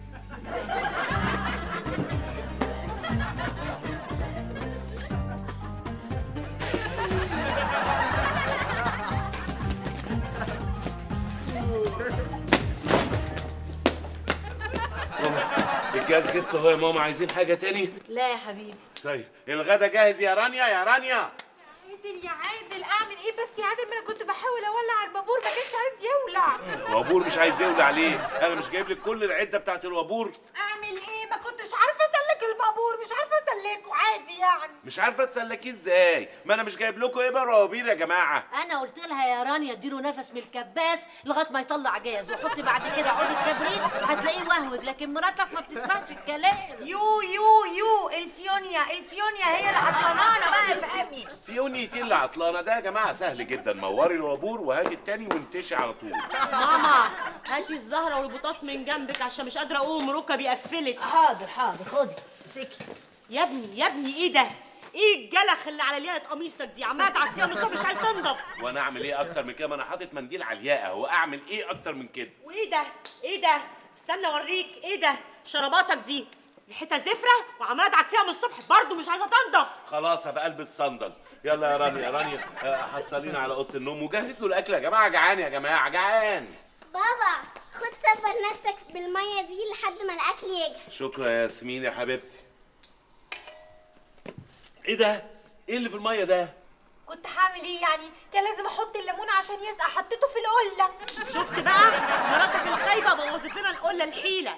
الجهاز جبته اهو يا ماما، عايزين حاجة تاني؟ لا يا حبيبي. طيب الغدا جاهز يا رانيا. يا رانيا عادل يا عادل، اعمل ايه بس يا عادل؟ ما انا كنت بحاول اولع البابور، ما كانش عايز يولع. وابور مش عايز يولع ليه؟ انا مش جايب لك كل العدة بتاعت الوابور؟ اعمل ايه؟ ما كنتش عارفه اسلك البابور، مش عارفه اسلكه عادي يعني. مش عارفه تسلكيه ازاي؟ ما انا مش جايب لكم ابر ووابير يا جماعه. انا قلت لها يا رانيا اديله نفس من الكباس لغايه ما يطلع جاز، وحط بعد كده عود الكبريت هتلاقيه وهوج، لكن مراتك ما بتسمعش الكلام. يو الفيونيا هي اللي عطلانه بقى فهمي. فيونيتي اللي عطلانه؟ ده يا جماعه سهل جدا، موري الوابور وهاتي التاني وانتشي على طول. ماما هاتي الزهره والبطاس من جنبك عشان مش قادره اقوم، ركبي قفلت. حاضر خدي امسكي. يا ابني ايه ده؟ ايه الجلخ اللي على لياقه قميصك دي؟ عماله ادعك فيها من الصبح مش عايز تنضف. وانا اعمل ايه اكتر من كده؟ ما انا حاطط منديل على الياقه، هو اعمل ايه اكتر من كده؟ وايه ده؟ استنى اوريك. ايه ده؟ شراباتك دي ريحتها زفره وعماله ادعك فيها من الصبح برضه مش عايزه تنضف. خلاص هبقى البس صندل. يلا يا رانيا حصلينا على اوضه النوم وجهزوا الاكل يا جماعه، جعان يا جماعه جعان. بابا خد صبر نفسك بالميه دي لحد ما الاكل يجهز. شكرا يا ياسمين يا حبيبتي. ايه ده؟ ايه اللي في الميه ده؟ كنت هعمل ايه يعني؟ كان لازم احط الليمون عشان يسقع، حطيته في القله. شفت بقى؟ مراتك الخايبه بوظت لنا القله الحيله.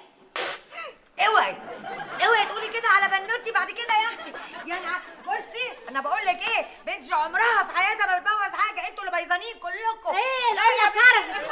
اوعي تقولي كده على بنوتي بعد كده يا اختي. يعني بصي انا بقول لك ايه، بنتي عمرها في حياتها ما بتبوظ حاجه، انتوا اللي بايظانين كلكم. ايه لا كرف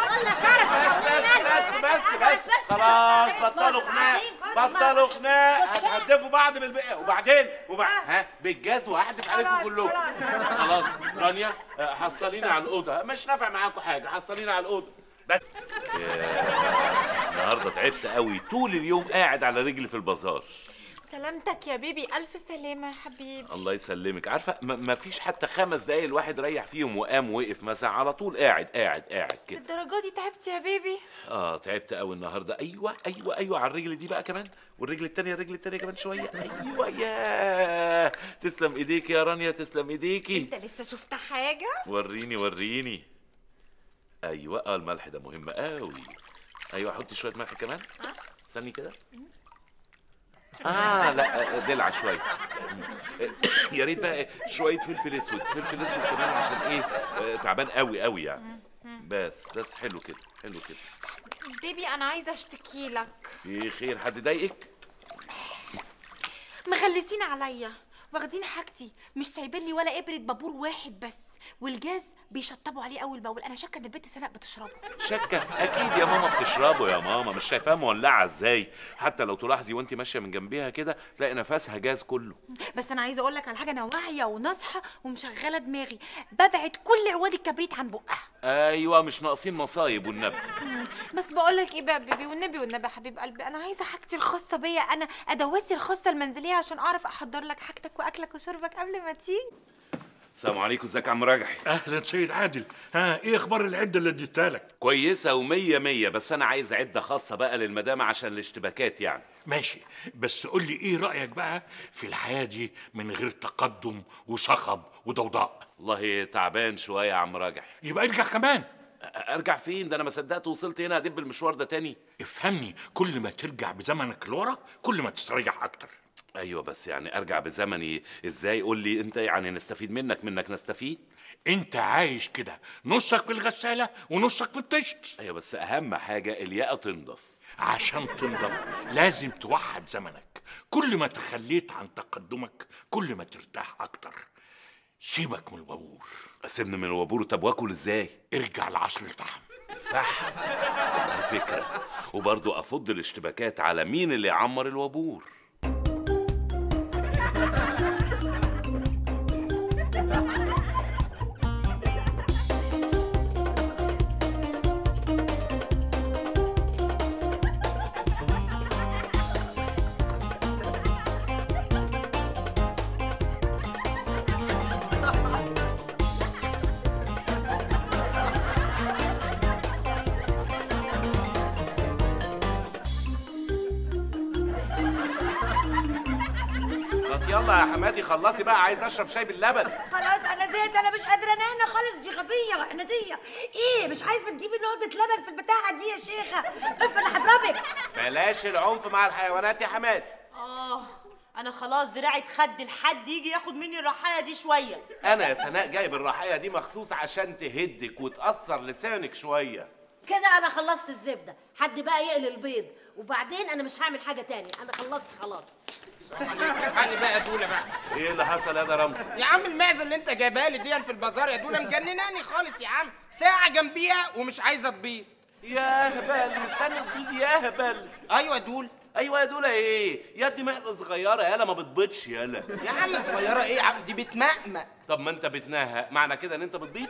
بس خلاص بطلوا خناق هتهدفوا بعض بالبقى وبعدين ها بالجاز وهحدف عليكم كلكم. خلاص رانيا حصلينا على الاوضه، مش نافع معاكم حاجه، حصلينا على الاوضه بس. النهارده تعبت قوي، طول اليوم قاعد على رجلي في البازار. سلامتك يا بيبي، الف سلامه يا حبيبي. الله يسلمك. عارفه ما فيش حتى 5 دقايق الواحد ريح فيهم وقام وقف مثلا، على طول قاعد كده. الدرجه دي تعبت يا بيبي؟ تعبت قوي النهارده. ايوه على الرجل دي بقى كمان، والرجل التانيه كمان شويه. ايوه يا تسلم ايديكي يا رانيا، تسلم ايديكي. انت لسه شفت حاجه؟ وريني. ايوه الملح ده مهم قوي. ايوه حط شويه ملح كمان. استني كده. لا دلع شويه. يا ريت بقى شويه فلفل اسود كمان، عشان ايه؟ تعبان قوي يعني. بس حلو كده، حلو كده. بيبي انا عايزه اشتكي لك. ايه خير؟ حد ضايقك؟ مغلسين عليا، واخدين حاجتي، مش سايبين لي ولا ابره بابور واحد بس، والجاز بيشطبوا عليه اول باول. انا شاكه ان البنت سناء بتشربه. شكه؟ اكيد يا ماما بتشربه يا ماما، مش شايفاها مولعه ازاي؟ حتى لو تلاحظي وانت ماشيه من جنبيها كده تلاقي نفسها جاز كله. بس انا عايزه اقول لك على حاجه، انا واعيه وناصحه ومشغله دماغي، ببعد كل عواد الكبريت عن بقها. ايوه مش ناقصين مصايب والنبي. بس بقول لك ايه بقى بيبي، والنبي يا حبيب قلبي، انا عايزه حاجتي الخاصه بيا انا، ادواتي الخاصه المنزليه عشان اعرف احضر لك حاجتك واكلك وشربك قبل ما تيجي. السلام عليكم، ازيك يا عم راجحي؟ اهلا سيد عادل، ها ايه اخبار العده اللي اديتها لك؟ كويسه ومية مية، بس انا عايز عده خاصه بقى للمدام عشان الاشتباكات يعني. ماشي، بس قول لي ايه رايك بقى في الحياه دي من غير تقدم وصخب وضوضاء؟ والله تعبان شويه يا عم راجح. يبقى ارجع كمان. ارجع فين؟ ده انا ما صدقت وصلت هنا ادب المشوار ده تاني. افهمني، كل ما ترجع بزمنك لورا كل ما تستريح اكتر. ايوه بس يعني ارجع بزمني ازاي؟ قول لي انت، يعني نستفيد منك نستفيد. انت عايش كده نصك في الغساله ونصك في الطشت. ايوه بس اهم حاجه الياقه تنضف. عشان تنضف لازم توحد زمنك، كل ما تخليت عن تقدمك كل ما ترتاح اكتر. سيبك من الوابور. سيبني من الوابور؟ طب واكل ازاي؟ ارجع لعصر الفحم. فحم؟ والله فكره. وبرضه افض الاشتباكات على مين اللي يعمر الوابور. يلا يا حماتي خلصي بقى، عايز اشرب شاي باللبن. خلاص انا زهقت، انا مش قادره انام خالص، دي غبيه وعناديه. ايه مش عايزه تجيبي نقطه لبن في البتاعه دي يا شيخه؟ اف انا هضربك. بلاش العنف مع الحيوانات يا حماتي. انا خلاص دراعي اتخد لحد يجي ياخد مني الرحايه دي شويه. انا يا سناء جايب الرحايه دي مخصوص عشان تهدك وتأثر لسانك شويه. كده انا خلصت الزبده، حد بقى يقلي البيض وبعدين انا مش هعمل حاجه تاني، انا خلصت خلاص. خلي بقى دولة بقى. ايه اللي حصل يا ده رمزي؟ يا عم المعزه اللي انت جايبها لي دي في البازار يا دولة مجنناني خالص يا عم، ساعه جنبيها ومش عايزه تبيض. يا هبل مستني تبيض يا هبل. ايوه يا دول. ايوه يا دولة ايه؟ يا دي معده صغيره يالا ما بتبيضش يالا. يا عم صغيره ايه يا عم؟ دي بتمقمق. طب ما انت بتنهق، معنى كده ان انت بتبيض؟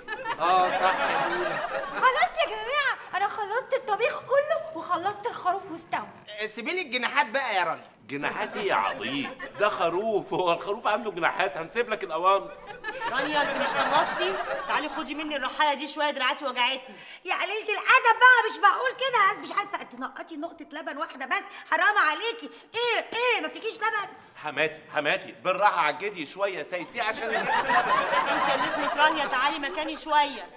صح يا دولة. خلاص يا جماعه انا خلصت الطبيخ كله وخلصت الخروف واستوى. سيبي لي الجناحات بقى يا رانيا. جناحات ايه يا عبيط؟ ده خروف، هو الخروف عنده جناحات؟ هنسيب لك القوانص. رانيا انت مش خلصتي؟ تعالي خدي مني الرحايه دي شويه، دراعاتي وجعتني. يا قليله الادب بقى، مش معقول كده، مش عارفه تنقطي نقطه لبن واحده بس، حرام عليكي. ايه ما فيكيش لبن؟ حماتي بالراحه على الجدي شويه، سايسيه عشان انت اللي اسمك رانيا، تعالي مكاني شويه.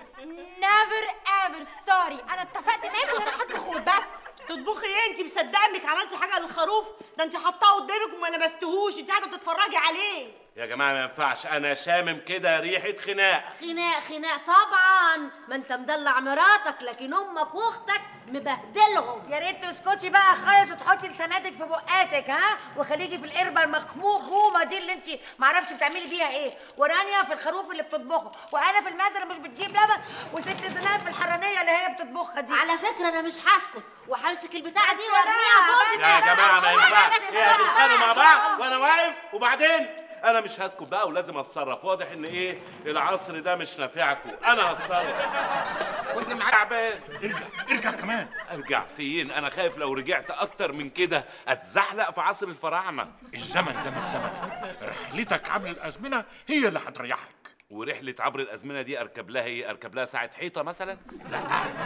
نيفر ايفر سوري، انا اتفقت معاكي ان انا هطبخ وبس. تطبخي ايه؟ انت مصدقه انك عملتي حاجه للخروف؟ ده انت حطاه قدامك وما لمستهوش، انت قاعده بتتفرجي عليه. يا جماعه ما ينفعش، انا شامم كده ريحه خناق. خناق طبعا، ما انت مدلع مراتك لكن امك واختك مبهدلهم. يا ريت تسكتي بقى خالص وتحطي لساناتك في بقاتك، ها؟ وخليكي في القربه المخمومه دي اللي انت معرفش بتعملي بيها ايه، ورانيا في الخروف اللي بتطبخه، وانا في المعزه اللي مش بتجيب لبن، وست سناء في الحرانيه اللي هي بتطبخها دي. على فكره انا مش هسكت وهمسك البتاعه دي وارميها فوق. يا جماعه ما ينفعش، هتتخانقوا مع بعض وانا واقف، وبعدين انا مش هسكت بقى ولازم اتصرف. واضح ان ايه العصر ده مش نافعكم، انا هتصرف. خدني معاك. تعبان. ارجع كمان. ارجع فين؟ انا خايف لو رجعت اكتر من كده اتزحلق في عصر الفراعنه. الزمن ده مش زمنك، رحلتك عبر الازمنه هي اللي هتريحك. ورحله عبر الازمنه دي اركب لها ايه؟ اركب لها ساعه حيطه مثلا؟ لا،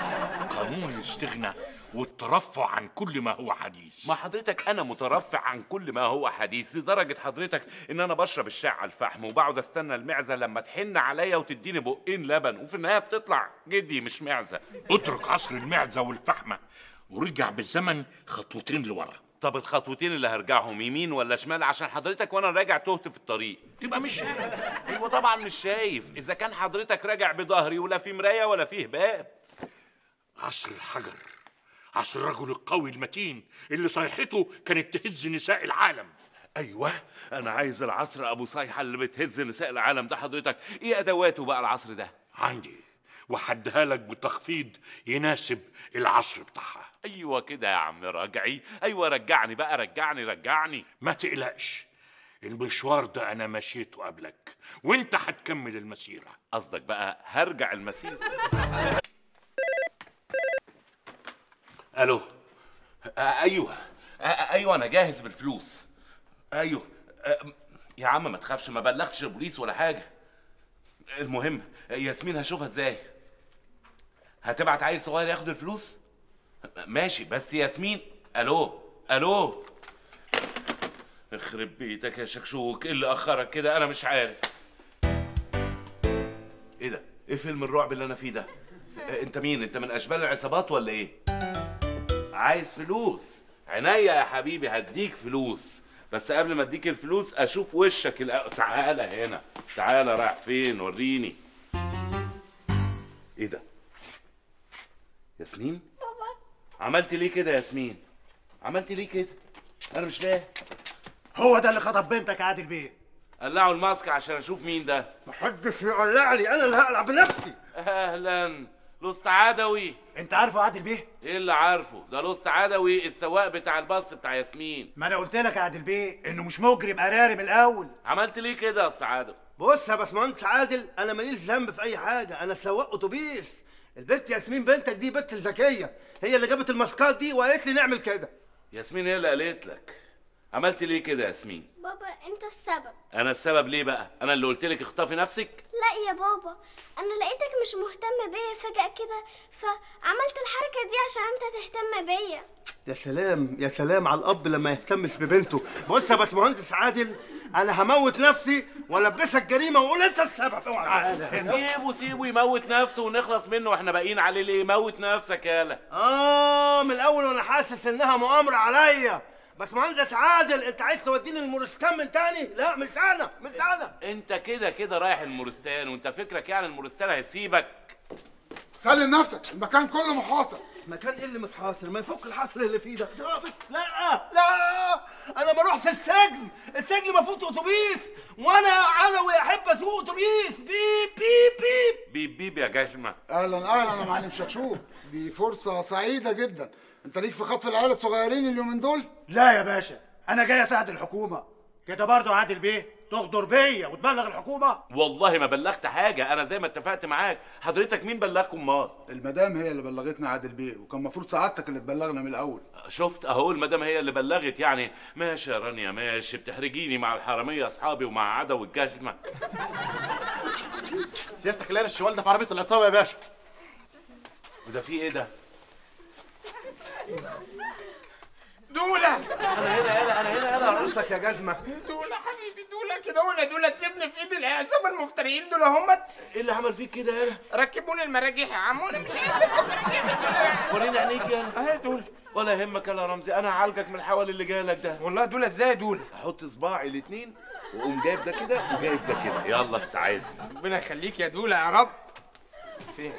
قانون الاستغناء والترفع عن كل ما هو حديث. ما حضرتك انا مترفع عن كل ما هو حديث، لدرجه حضرتك ان انا بشرب الشاي على الفحم وبقعد استنى المعزه لما تحن عليا وتديني بقين لبن، وفي النهايه بتطلع جدي مش معزه. اترك عصر المعزه والفحمه ورجع بالزمن خطوتين لورا. طب الخطوتين اللي هرجعهم يمين ولا شمال؟ عشان حضرتك وانا راجع تهت في الطريق. تبقى مش شايف. ايوه طبعا مش شايف، اذا كان حضرتك راجع بظهري ولا في مرايه ولا فيه باب. عصر الحجر، عصر الرجل القوي المتين اللي صيحته كانت تهز نساء العالم. ايوه، انا عايز العصر ابو صيحه اللي بتهز نساء العالم ده. حضرتك ايه ادواته بقى العصر ده؟ عندي، وحدها لك بتخفيض يناسب العصر بتاعها. ايوه كده يا عم راجعي. ايوه رجعني بقى، رجعني. ما تقلقش، المشوار ده انا مشيته قبلك وانت هتكمل المسيره. قصدك بقى هرجع المسيره؟ الو. ايوه انا جاهز بالفلوس. ايوه يا عم ما تخافش، ما بلغتش البوليس ولا حاجه. المهم ياسمين هشوفها ازاي؟ هتبعت عيل صغير ياخد الفلوس؟ ماشي، بس ياسمين. الو يخرب بيتك يا شكشوك، ايه اللي اخرك كده؟ انا مش عارف. ايه ده؟ ايه فيلم الرعب اللي انا فيه ده؟ انت مين؟ انت من اشبال العصابات ولا ايه؟ عايز فلوس؟ عينيا يا حبيبي هديك فلوس، بس قبل ما اديك الفلوس اشوف وشك تعالى هنا. تعالى، رايح فين؟ وريني. ايه ده؟ ياسمين؟ بابا عملتي ليه كده يا ياسمين؟ عملتي ليه كده؟ انا مش فاهم. هو ده اللي خطب بنتك يا عادل بيه؟ قلعوا الماسك عشان اشوف مين ده. محدش يقلع لي، انا اللي هقلع بنفسي. اهلا، لوست عدوي. انت عارفه يا عادل بيه؟ ايه اللي عارفه؟ ده لوست عدوي السواق بتاع الباص بتاع ياسمين. ما انا قلت لك يا عادل بيه انه مش مجرم قراري من الاول. عملت ليه كده يا اسطى عادل؟ بص يا باشمهندس عادل، انا ماليش ذنب في اي حاجه، انا سواق اتوبيس. البنت ياسمين بنتك دي بنت ذكيه، هي اللي جابت الماسكات دي وقالت لي نعمل كده. ياسمين هي اللي قالت لك. عملت ليه كده يا ياسمين؟ بابا انت السبب. انا السبب ليه بقى؟ انا اللي قلت لك اخطفي نفسك؟ لا يا بابا، انا لقيتك مش مهتم بيا فجأة كده، فعملت الحركة دي عشان انت تهتم بيا. يا سلام يا سلام على الاب لما يهتمش ببنته. بص يا باشمهندس عادل، انا هموت نفسي والبسك جريمه واقول انت السبب. اوعى سيبه يموت نفسه ونخلص منه، واحنا باقيين عليه ليه؟ موت نفسك يالا. من الاول وانا حاسس انها مؤامره عليا. باشمهندس عادل، انت عايز توديني المورستان من تاني؟ لا مش انا. انت كده رايح المورستان، وانت فكرك يعني المورستان هيسيبك؟ سلم نفسك، المكان كله محاصر. مكان ايه اللي متحاصر؟ ما يفك الحصر اللي فيه ده. لا انا ما اروحش السجن ما فوت اتوبيس، وانا علوي احب اسوق اتوبيس. بيب يا جشمه. اهلا يا معلم شكشوك، دي فرصه سعيده جدا. انت ليك في خطف العيال الصغيرين اليومين دول؟ لا يا باشا، انا جاي اساعد الحكومه. كده برضه عادل بيه تغدر بيا وتبلغ الحكومه؟ والله ما بلغت حاجه، انا زي ما اتفقت معاك. حضرتك مين بلغكم؟ امال المدام هي اللي بلغتنا عادل بيه، وكان المفروض سعادتك اللي تبلغنا من الاول. شفت اهو، المدام هي اللي بلغت. يعني ماشي يا رانيا ماشي، بتحرجيني مع الحراميه اصحابي ومع عدو الجزمه. سيادتك لقينا الشوال ده في عربيه العصابه يا باشا. وده في ايه ده؟ دولة. انا هنا راسك يا جزمه. دولة حبيبي، دولة تسيبني في ايد العصابة المفتريين دول اهمت. ايه اللي عمل فيك كده يالا؟ ركبوني المراجيح يا عم، وانا مش عايز اركب مراجيح. وريني عينيك يالا. اهي دول. ولا يهمك يا رمزي، انا هعالجك من الحوال اللي جالك ده. والله دول ازاي دول؟ احط صباعي الاتنين واقوم جايب ده كده وجايب ده كده. يلا استعد. ربنا يخليك يا دولة يا رب. فين؟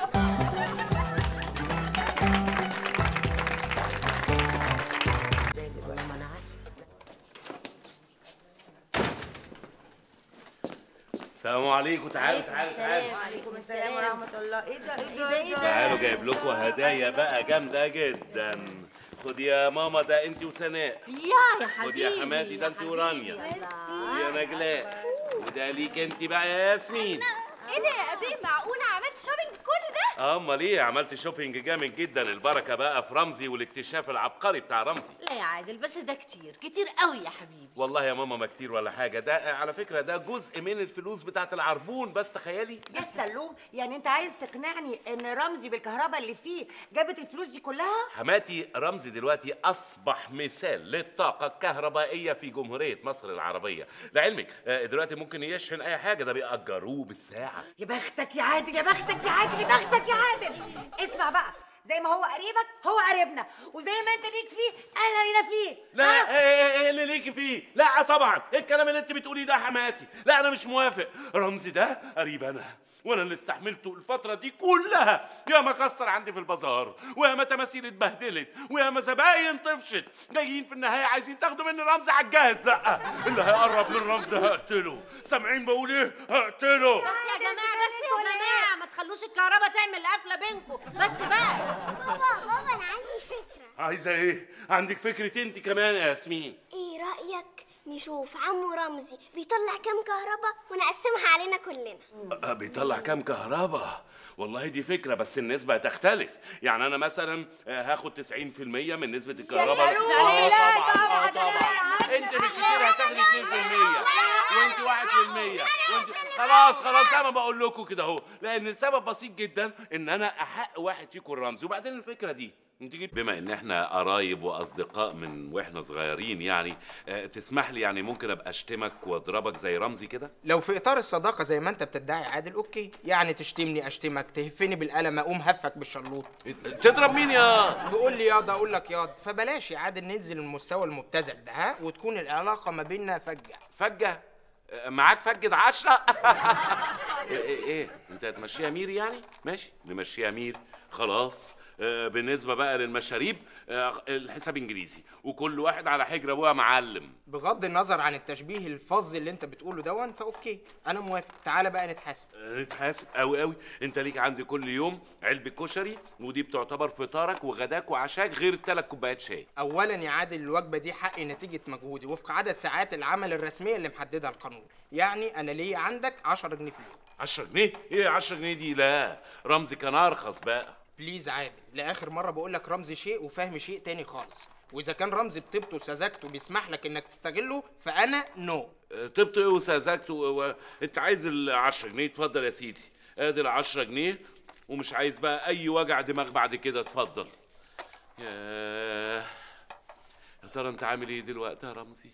السلام عليكم. تعالوا. وعليكم السلام ورحمة الله. ايه ده؟ تعالوا جايب لكم هدايا بقى جامدة جدا. خد يا ماما ده انت وسناء. يا حبيبي. خد يا حماتي ده انت ورانيا. يا نجلاء. وده ليك انت بقى يا ياسمين. ايه ده يا ابي؟ معقولة عملت شوبينج كل ده؟ امال ايه؟ عملت شوبينج جامد جدا. البركه بقى في رمزي والاكتشاف العبقري بتاع رمزي. لا يا عادل، بس ده كتير قوي يا حبيبي. والله يا ماما ما كتير ولا حاجه. ده على فكره ده جزء من الفلوس بتاعت العربون بس. تخيلي يا سلوم، يعني انت عايز تقنعني ان رمزي بالكهرباء اللي فيه جابت الفلوس دي كلها؟ حماتي رمزي دلوقتي اصبح مثال للطاقه الكهربائيه في جمهوريه مصر العربيه. لعلمك دلوقتي ممكن يشحن اي حاجه، ده بيأجروه بالساعه. يا بختك يا عادل، يا بختك يا عادل، يا بختك يا عادل. اسمع بقى، زي ما هو قريبك هو قريبنا، وزي ما انت ليك فيه احنا لينا فيه. لا ايه اللي ليكي فيه؟ لا طبعا، ايه الكلام اللي انت بتقوليه ده يا حماتي؟ لا انا مش موافق، رمزي ده قريب انا، وانا اللي استحملته الفتره دي كلها. يا ما كسر عندي في البازار، ويا ما تماثيل اتبهدلت، ويا ما زباين طفشت، جايين في النهايه عايزين تاخدوا مني رمزي على الجاهز. لا، اللي هيقرب من رمزي هقتله. سامعين بقول ايه؟ هقتله. بس يا جماعه ما تخلوش الكهرباء تعمل قفله بينكم بس بقى. بابا انا عندي فكره. عايزه ايه؟ عندك فكره انت كمان يا ياسمين؟ ايه رايك نشوف عمو رمزي بيطلع كام كهرباء ونقسمها علينا كلنا؟ بيطلع كام كهرباء؟ والله دي فكرة، بس النسبة هتختلف. يعني أنا مثلا هاخد 90% من نسبة الكهرباء. طبعا أنت بالكتير هتاخدي 2% وأنت 1%، وأنت خلاص زي ما بقول لكم كده أهو، لأن السبب بسيط جدا، إن أنا أحق واحد فيكم الرمز. وبعدين الفكرة دي بما ان احنا قرايب واصدقاء من واحنا صغيرين، يعني تسمح لي يعني ممكن ابقى اشتمك واضربك زي رمزي كده؟ لو في اطار الصداقه زي ما انت بتدعي عادل اوكي، يعني تشتمني اشتمك، تهفني بالقلم اقوم هفك بالشلوط. تضرب مين يا؟ تقول لي ياض اقول لك ياض. فبلاش يا عادل ننزل المستوى المبتذل ده، ها، وتكون العلاقه ما بيننا فجه معاك فجة 10. ايه انت هتمشيها مير يعني؟ ماشي نمشيها مير خلاص. بالنسبة بقى للمشاريب الحساب انجليزي، وكل واحد على حجر ابويا معلم. بغض النظر عن التشبيه الفظ اللي انت بتقوله دون، فاوكي انا موافق. تعالى بقى نتحاسب. نتحاسب قوي. انت ليك عندي كل يوم علبة كشري، ودي بتعتبر فطارك وغداك وعشاك، غير ال3 كوبايات شاي. اولا يا عادل الوجبة دي حقي نتيجة مجهودي وفق عدد ساعات العمل الرسمية اللي محددها القانون. يعني انا ليا عندك 10 جنيه في اليوم. 10 جنيه؟ ايه 10 جنيه دي؟ لا رمزي كان ارخص بقى. بليز عادل، لاخر مره بقول لك رمزي شيء وفهم شيء تاني خالص، واذا كان رمزي بطيبته وسذاجته بيسمح لك انك تستغله فانا نو. طيبته ايه وسذاجته انت عايز ال10 جنيه؟ اتفضل يا سيدي، ادي ال10 جنيه، ومش عايز بقى اي وجع دماغ بعد كده. اتفضل. يا ترى انت عامل ايه دلوقتي يا رمزي؟